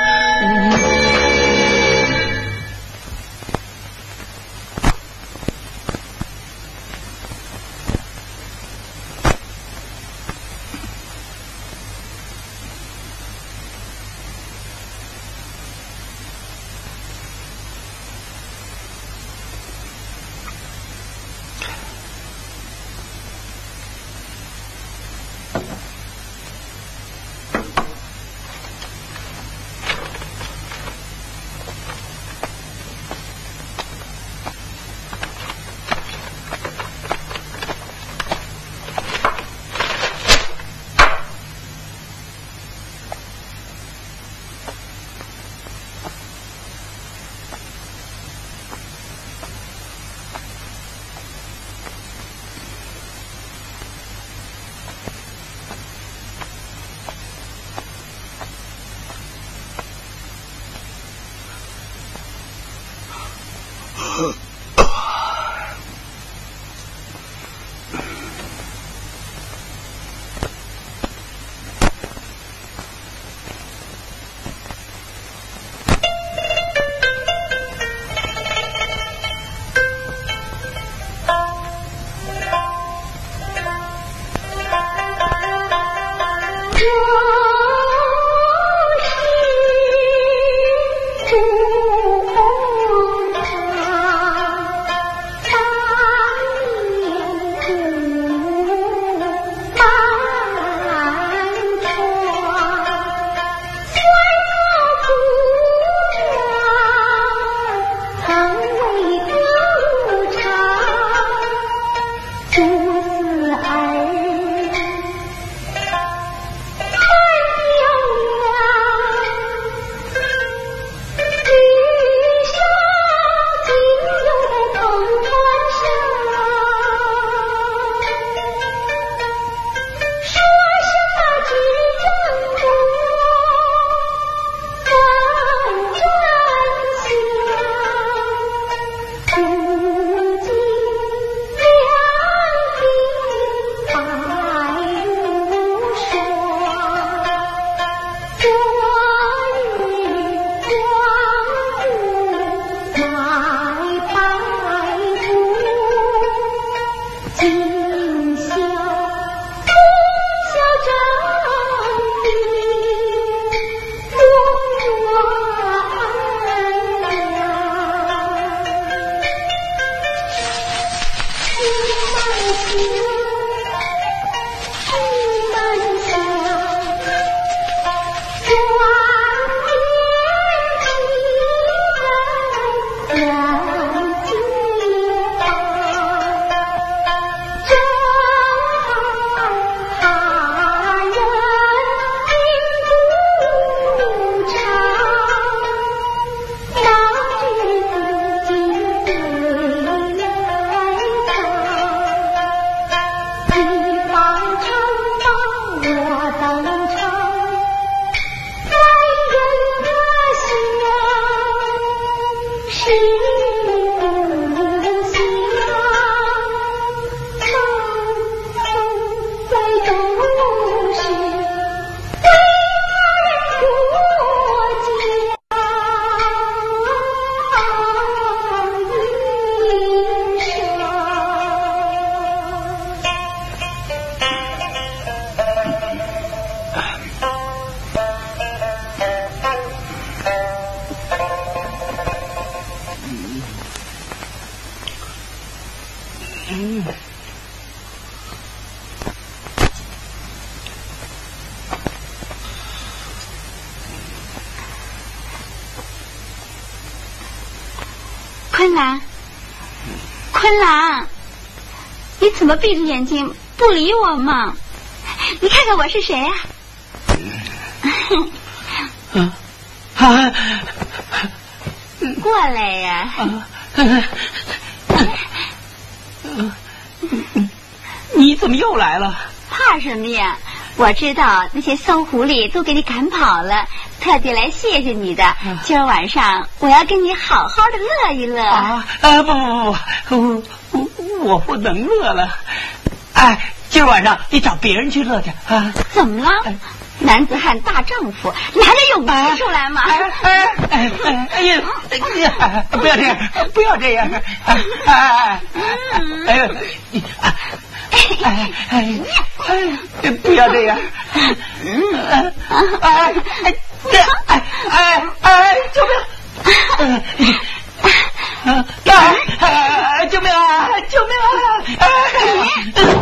昆兰，昆兰，你怎么闭着眼睛不理我嘛？你看看我是谁呀？过来呀！ 你怎么又来了？ 怕什么呀？我知道那些馊狐狸都给你赶跑了，特地来谢谢你的。今儿晚上我要跟你好好的乐一乐。 不，我不能乐了。哎，今儿晚上你找别人去乐去啊！ 怎么了？男子汉大丈夫，你还得勇气出来嘛！ 哎呀，不要这样，不要这样！不要这样！救命！救命啊！救命啊！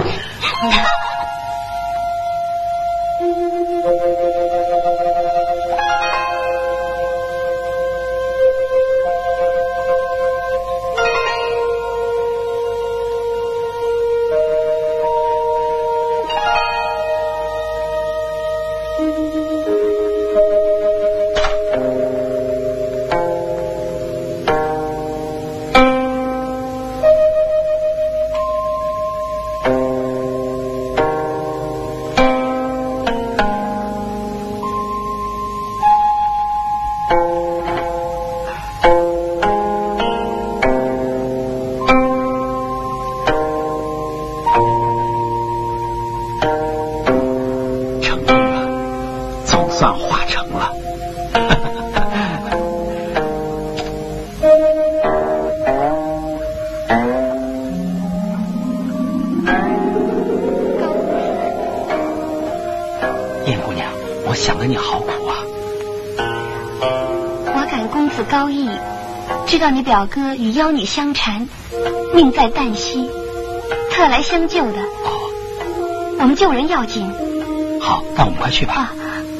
知道你表哥与妖女相缠，命在旦夕，特来相救的。我们救人要紧。 好，那我们快去吧。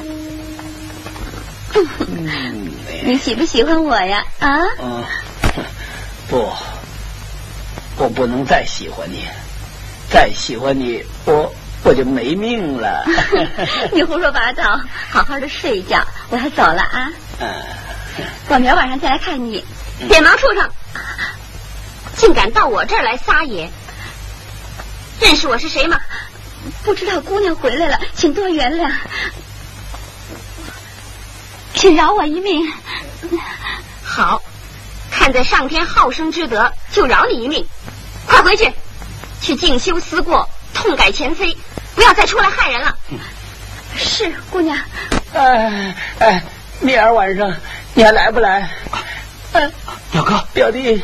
你喜不喜欢我呀？啊？ 不，我不能再喜欢你，再喜欢你，我就没命了。 你胡说八道，好好的睡一觉，我要走了啊。我明儿晚上再来看你。 脸盲畜生，竟敢到我这儿来撒野！认识我是谁吗？ 不知道姑娘回来了，请多原谅，请饶我一命。 好，看在上天好生之德，就饶你一命。快回去，去静修思过，痛改前非，不要再出来害人了。 是姑娘。 明儿晚上你还来不来？ 表哥， 表弟，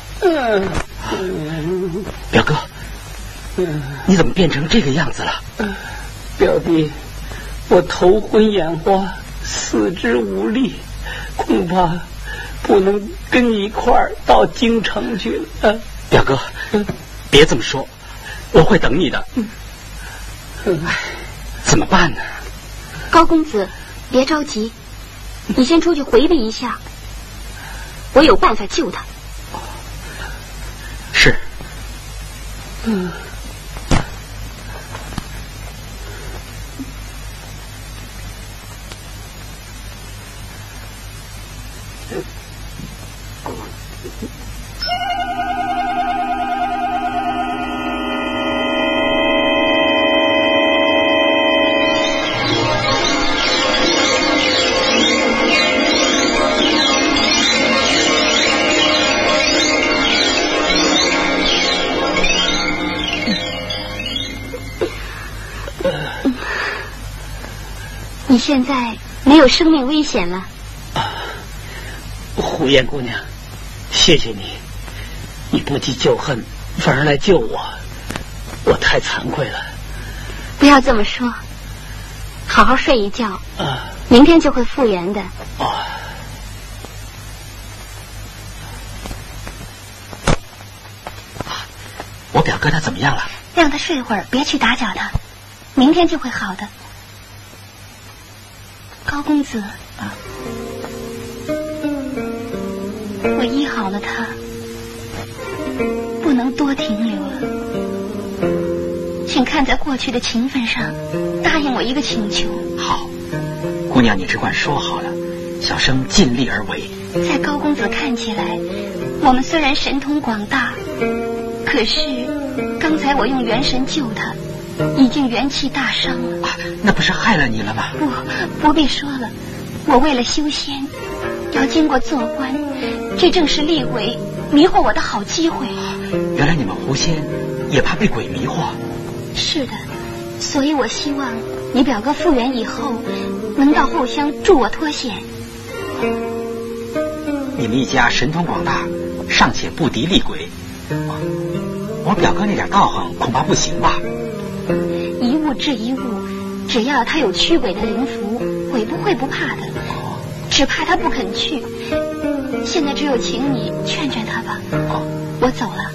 表哥，你怎么变成这个样子了？ 表弟，我头昏眼花，四肢无力，恐怕不能跟你一块儿到京城去了。 表哥，别这么说，我会等你的。怎么办呢？ 高公子，别着急，你先出去回避一下。我有办法救他。 是。 你现在没有生命危险了。 胡燕姑娘，谢谢你，你不计旧恨，反而来救我，我太惭愧了。 不要这么说，好好睡一觉，明天就会复原的。 我表哥他怎么样了？ 让他睡会儿，别去打搅他，明天就会好的。高公子，我医好了他，不能多停留了，请看在过去的情分上，答应我一个请求。 好，姑娘，你只管说好了，小生尽力而为。 在高公子看起来，我们虽然神通广大，可是刚才我用元神救他，已经元气大伤了。 那不是害了你了吗？ 不必说了，我为了修仙，要经过做官，这正是厉鬼迷惑我的好机会。 原来你们狐仙也怕被鬼迷惑。 是的，所以我希望你表哥复原以后，能到后乡助我脱险。 你们一家神通广大，尚且不敌厉鬼，我表哥那点道行恐怕不行吧？ 一物治一物，只要他有驱鬼的灵符，鬼不会不怕的，只怕他不肯去。现在只有请你劝劝他吧。我走了。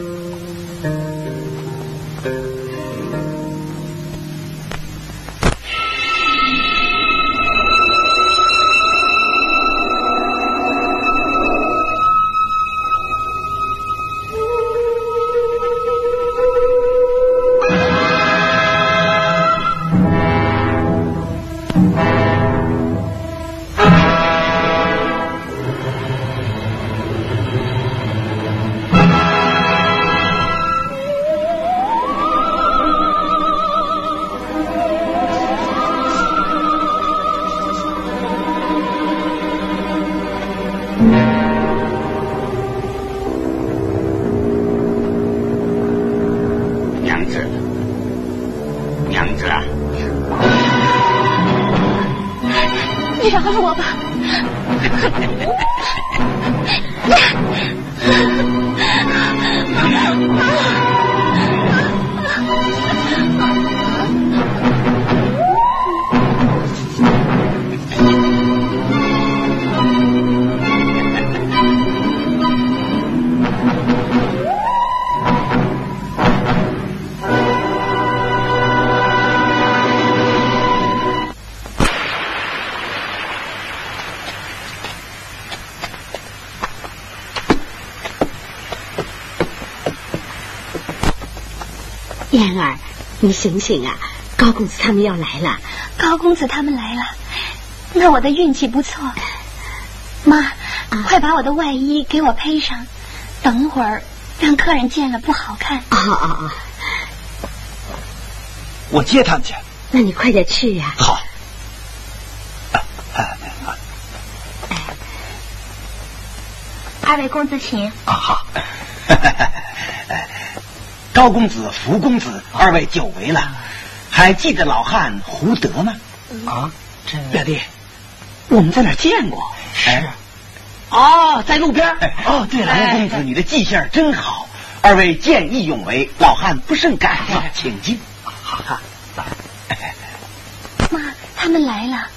你饶了我吧！ 燕儿，你醒醒啊！高公子他们要来了。 高公子他们来了，那我的运气不错。妈，快把我的外衣给我披上，等会儿让客人见了不好看。 我接他们去。 那你快点去呀。 好。 二位公子请。 好。高公子、福公子，二位久违了，还记得老汉胡德吗？这表弟，我们在哪儿见过？是。在路边。对了，吴公子，你的记性真好。二位见义勇为，老汉不胜感激，请进。好。 妈，他们来了。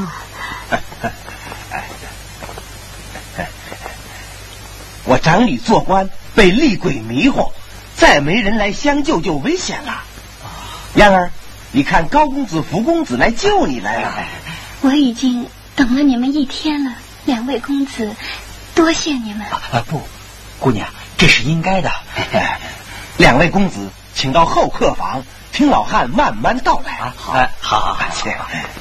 我长女做官被厉鬼迷惑，再没人来相救就危险了。燕儿，你看高公子、福公子来救你来了。 我已经等了你们一天了，两位公子，多谢你们。 不，姑娘，这是应该的。两位公子，请到后客房，听老汉慢慢道来。好，谢。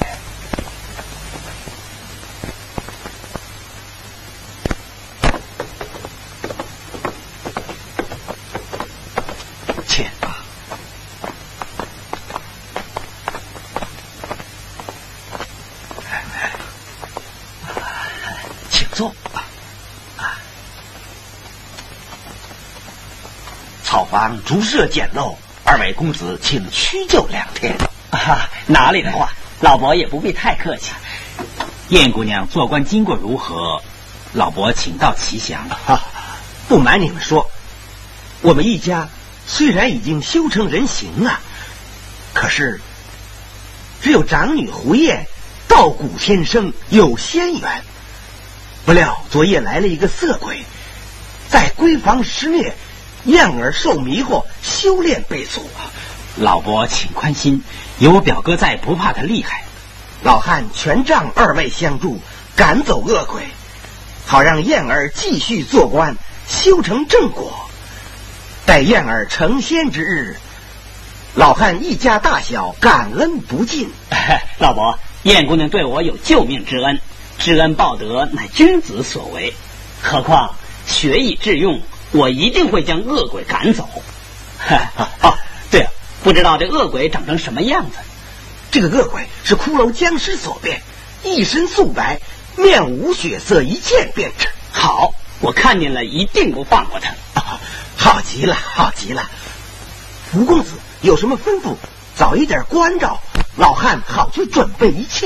草房竹舍简陋，二位公子请屈就2天。 哪里的话，老伯也不必太客气。 燕姑娘做官经过如何，老伯请到其详。 不瞒你们说，我们一家虽然已经修成人形了，可是只有长女胡燕道骨天生，有仙缘。不料昨夜来了一个色鬼，在闺房施虐， 燕儿受迷惑，修炼被阻。 老伯请宽心，有我表哥在，不怕他厉害。 老汉全仗二位相助，赶走恶鬼，好让燕儿继续做官，修成正果。待燕儿成仙之日，老汉一家大小感恩不尽。 老伯，燕姑娘对我有救命之恩，知恩报德乃君子所为。何况学以致用，我一定会将恶鬼赶走。哦，对了，不知道这恶鬼长成什么样子？ 这个恶鬼是骷髅僵尸所变，一身素白，面无血色，一剑便知。 好，我看见了，一定不放过他。 好极了，好极了。吴公子有什么吩咐，早一点关照，老汉好去准备一切。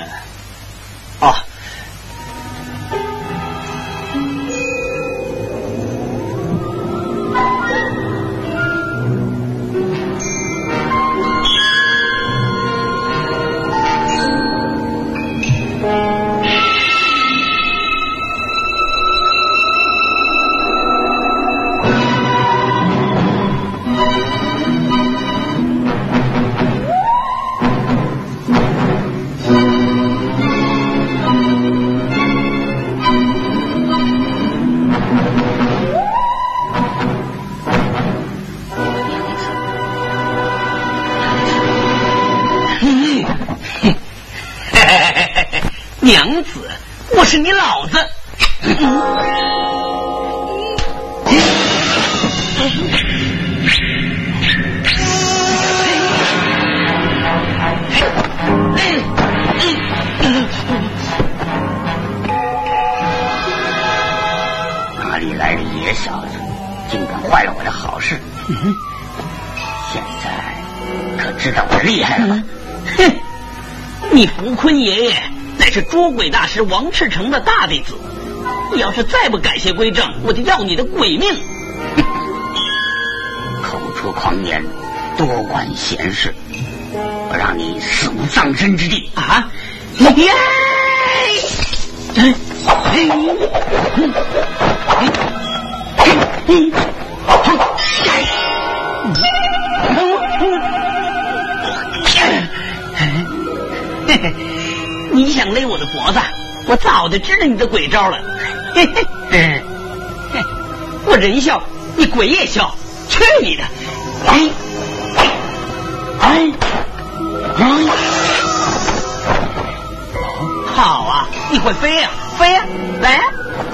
娘子，我是你老子。 哪里来的野小子，竟敢坏了我的好事！现在可知道我厉害了吧？ 哼，你福坤爷爷乃是捉鬼大师王赤诚的大弟子，你要是再不改邪归正，我就要你的鬼命！ 口出狂言，多管闲事，我让你死无葬身之地啊！你想勒我的脖子，我早就知道你的鬼招了。我人笑，你鬼也笑，去你的！好啊，你会飞呀，飞呀，来呀！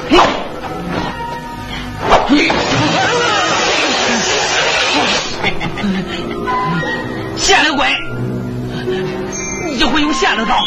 下流鬼，你就会用下流招。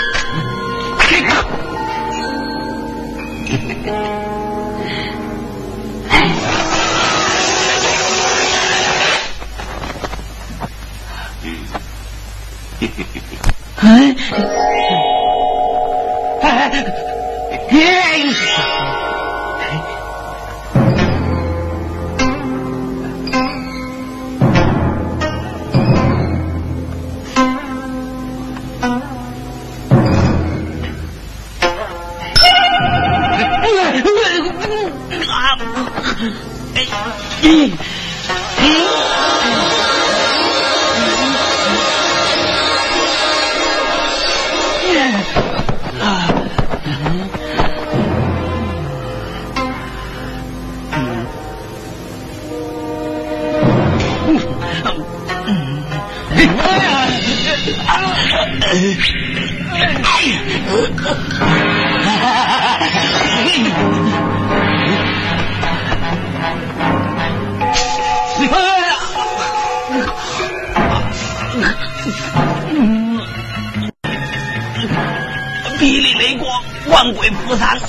霹雳雷光，万鬼菩萨！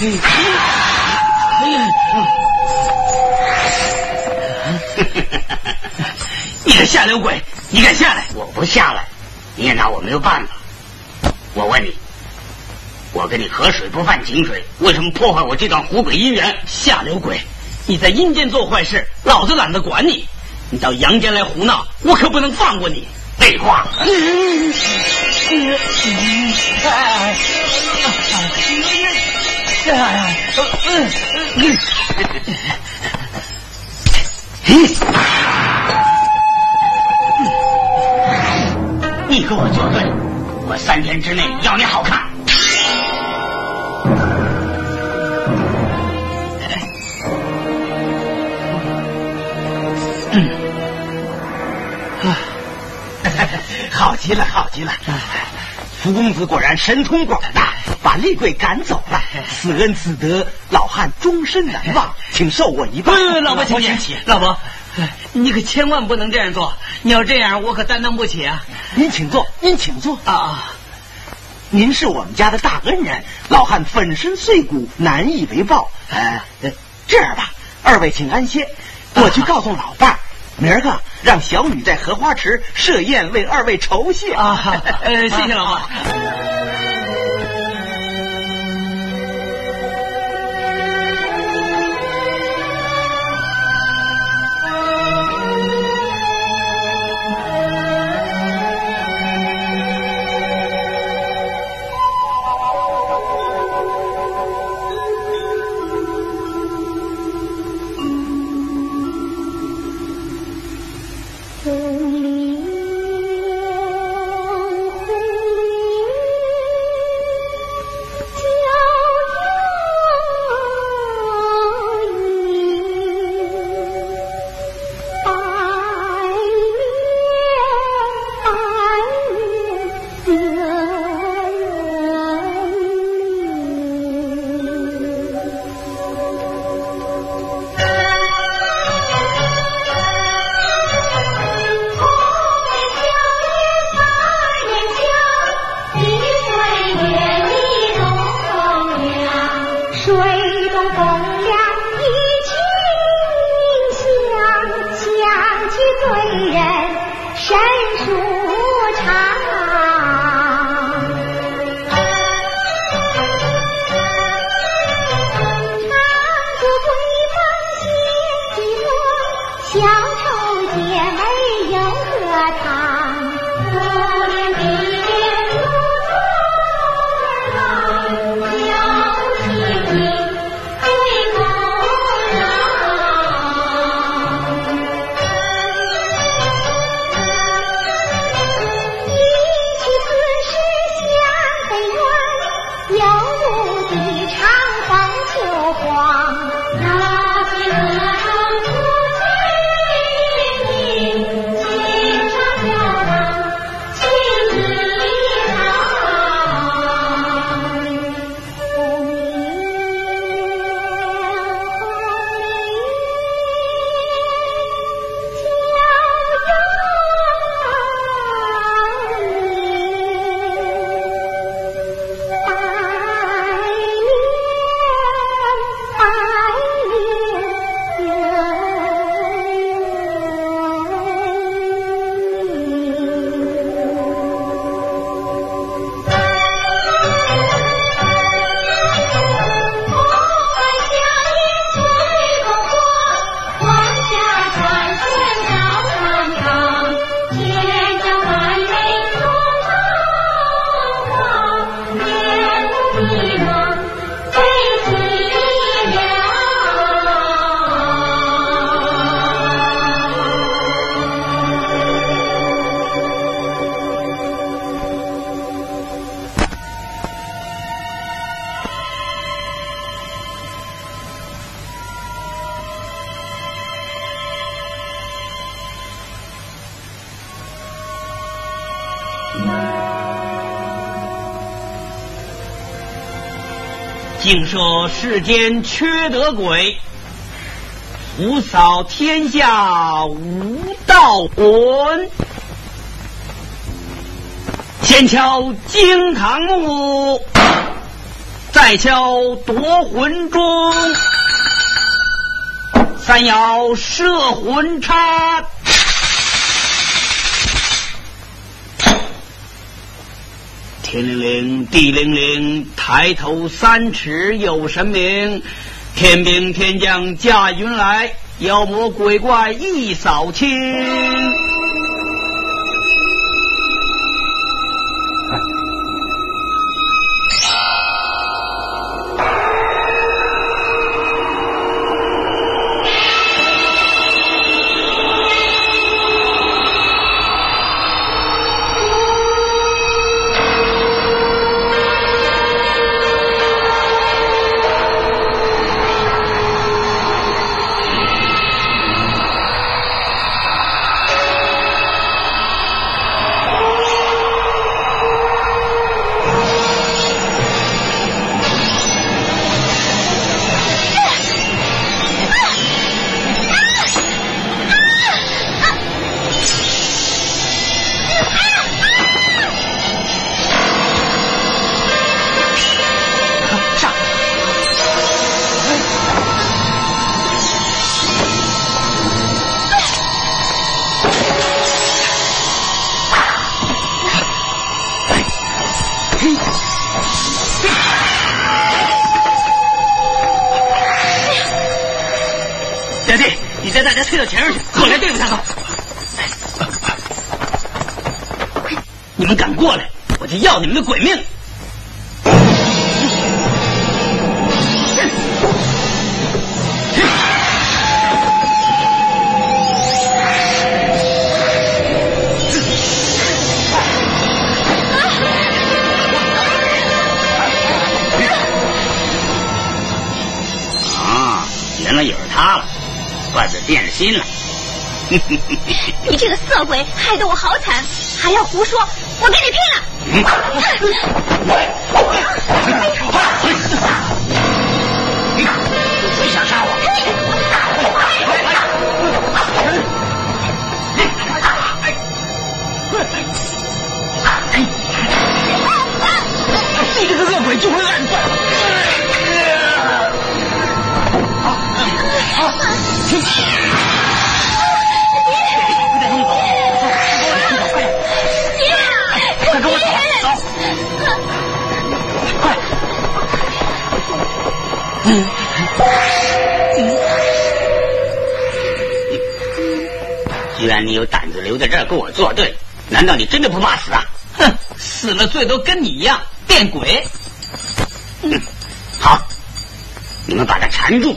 你个下流鬼，你敢下来？ 我不下来，你也拿我没有办法。我问你，我跟你河水不犯井水，为什么破坏我这段狐鬼姻缘？ 下流鬼，你在阴间做坏事，老子懒得管你。你到阳间来胡闹，我可不能放过你。 废话！ 你跟我作对，我3天之内要你好看。 好极了，好极了！福公子果然神通广大，把厉鬼赶走了，此恩此德，老汉终身难忘，请受我一拜。 老伯，请起，老伯，你可千万不能这样做，你要这样，我可担当不起啊！ 您请坐，您请坐啊！您是我们家的大恩人，老汉粉身碎骨，难以为报。这样吧，二位请安歇，我去告诉老伴儿。明儿个让小女在荷花池设宴为二位酬谢啊！谢谢老爸。 竟说世间缺德鬼，扶扫天下无道魂。先敲惊堂木，再敲夺魂钟，三摇摄魂叉。天灵灵，地灵灵，抬头3尺有神明。天兵天将驾云来，妖魔鬼怪一扫清。 我来对付他。你们敢过来，我就要你们的鬼命！ 原来也是他了，怪不得变了心了。 你这个色鬼，害得我好惨，还要胡说，我跟你拼了！ 你想杀我？ 你这个恶鬼就会暗算。 快跟我走！快！既然你有胆子留在这儿跟我作对，难道你真的不怕死啊？ 哼，死了最多跟你一样变鬼。 好，你们把他缠住。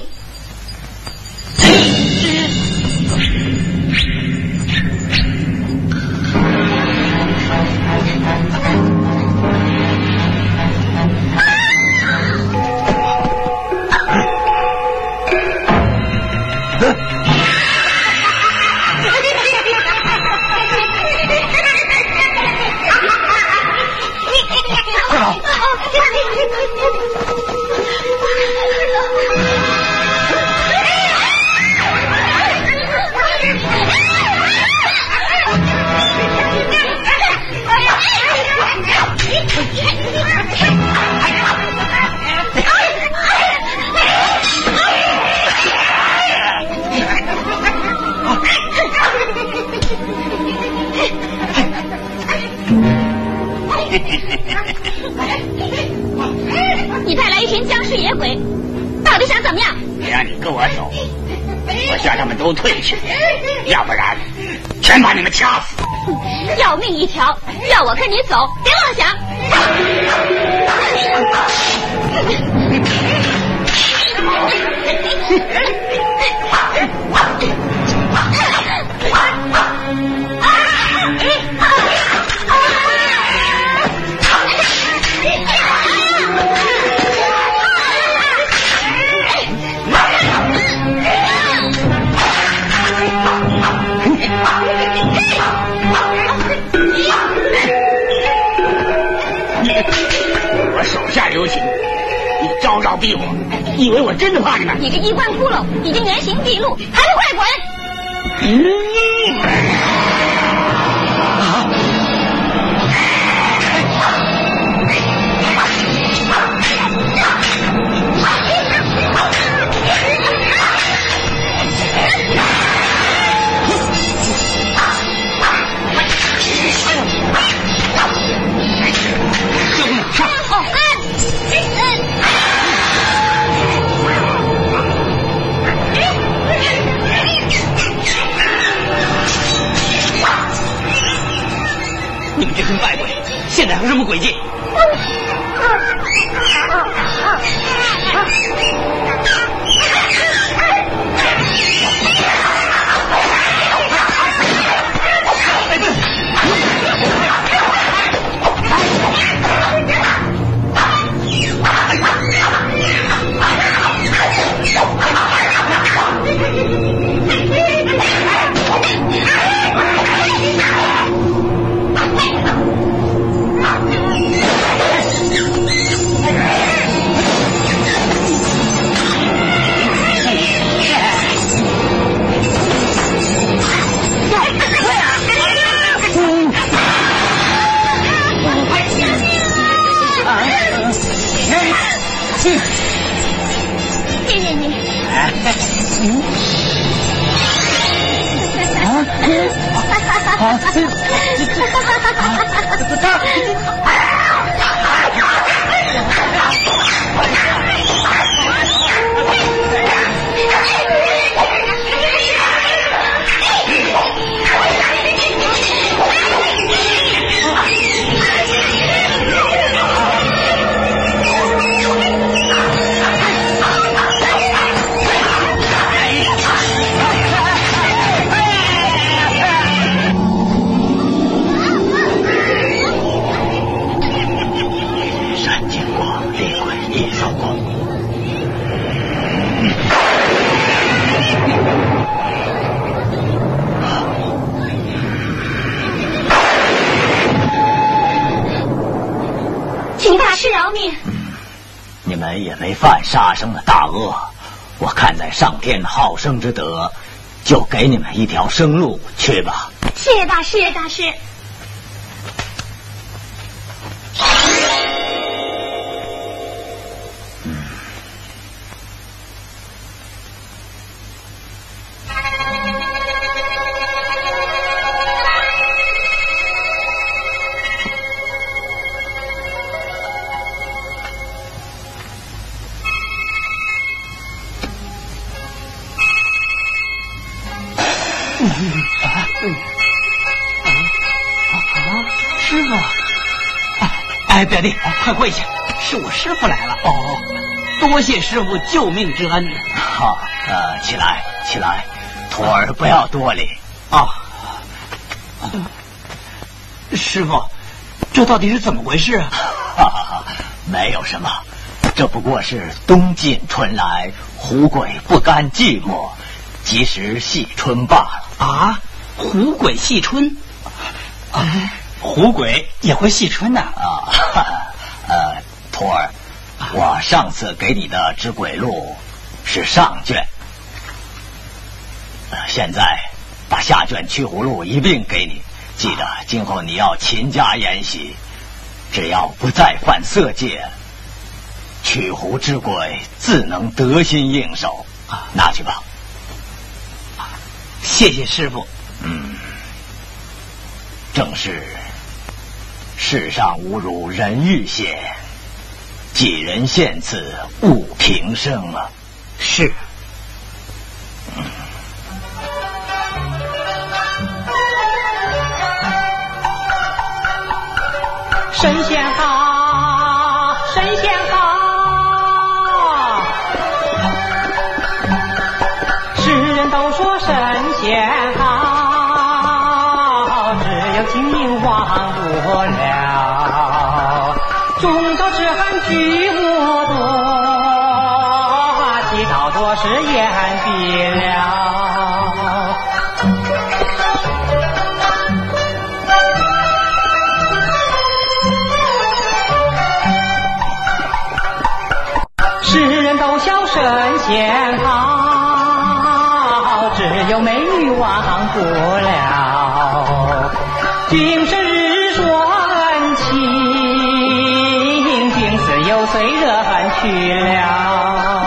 你带来一群僵尸野鬼，到底想怎么样？ 别让你跟我走，我叫他们都退去，要不然全把你们掐死。 要命一条，要我跟你走，别妄想。 我手下留情，你招招逼我，以为我真的怕你们？ 你这衣冠骷髅已经原形毕露，还不快滚！ 你们这群败鬼，现在还有什么诡计？谢谢你。 们也没犯杀生的大恶，我看在上天好生之德，就给你们一条生路，去吧。 谢谢大师，谢谢大师。 师傅，哎，表弟，快跪下，是我师傅来了。哦，多谢师傅救命之恩。 好，起来，起来，徒儿不要多礼。 啊，师傅，这到底是怎么回事啊？ 没有什么，这不过是冬尽春来，狐鬼不甘寂寞，及时戏春罢了。 啊，狐鬼戏春？狐鬼也会戏春呐？ 徒儿，我上次给你的《知鬼录》是上卷，现在把下卷《驱狐录》一并给你。记得今后你要勤加研习，只要不再犯色戒，驱狐之鬼自能得心应手。拿去吧。 谢谢师傅。 正是世上无如人欲仙，几人献此物平生啊。 是。 神仙好，神仙好，世人都说神仙好，只有精明忘不了。中道之汉居无多，其道多是言必了。世人都笑神仙好，只有美女忘不了。君生日说恩情，竟是有谁人去了。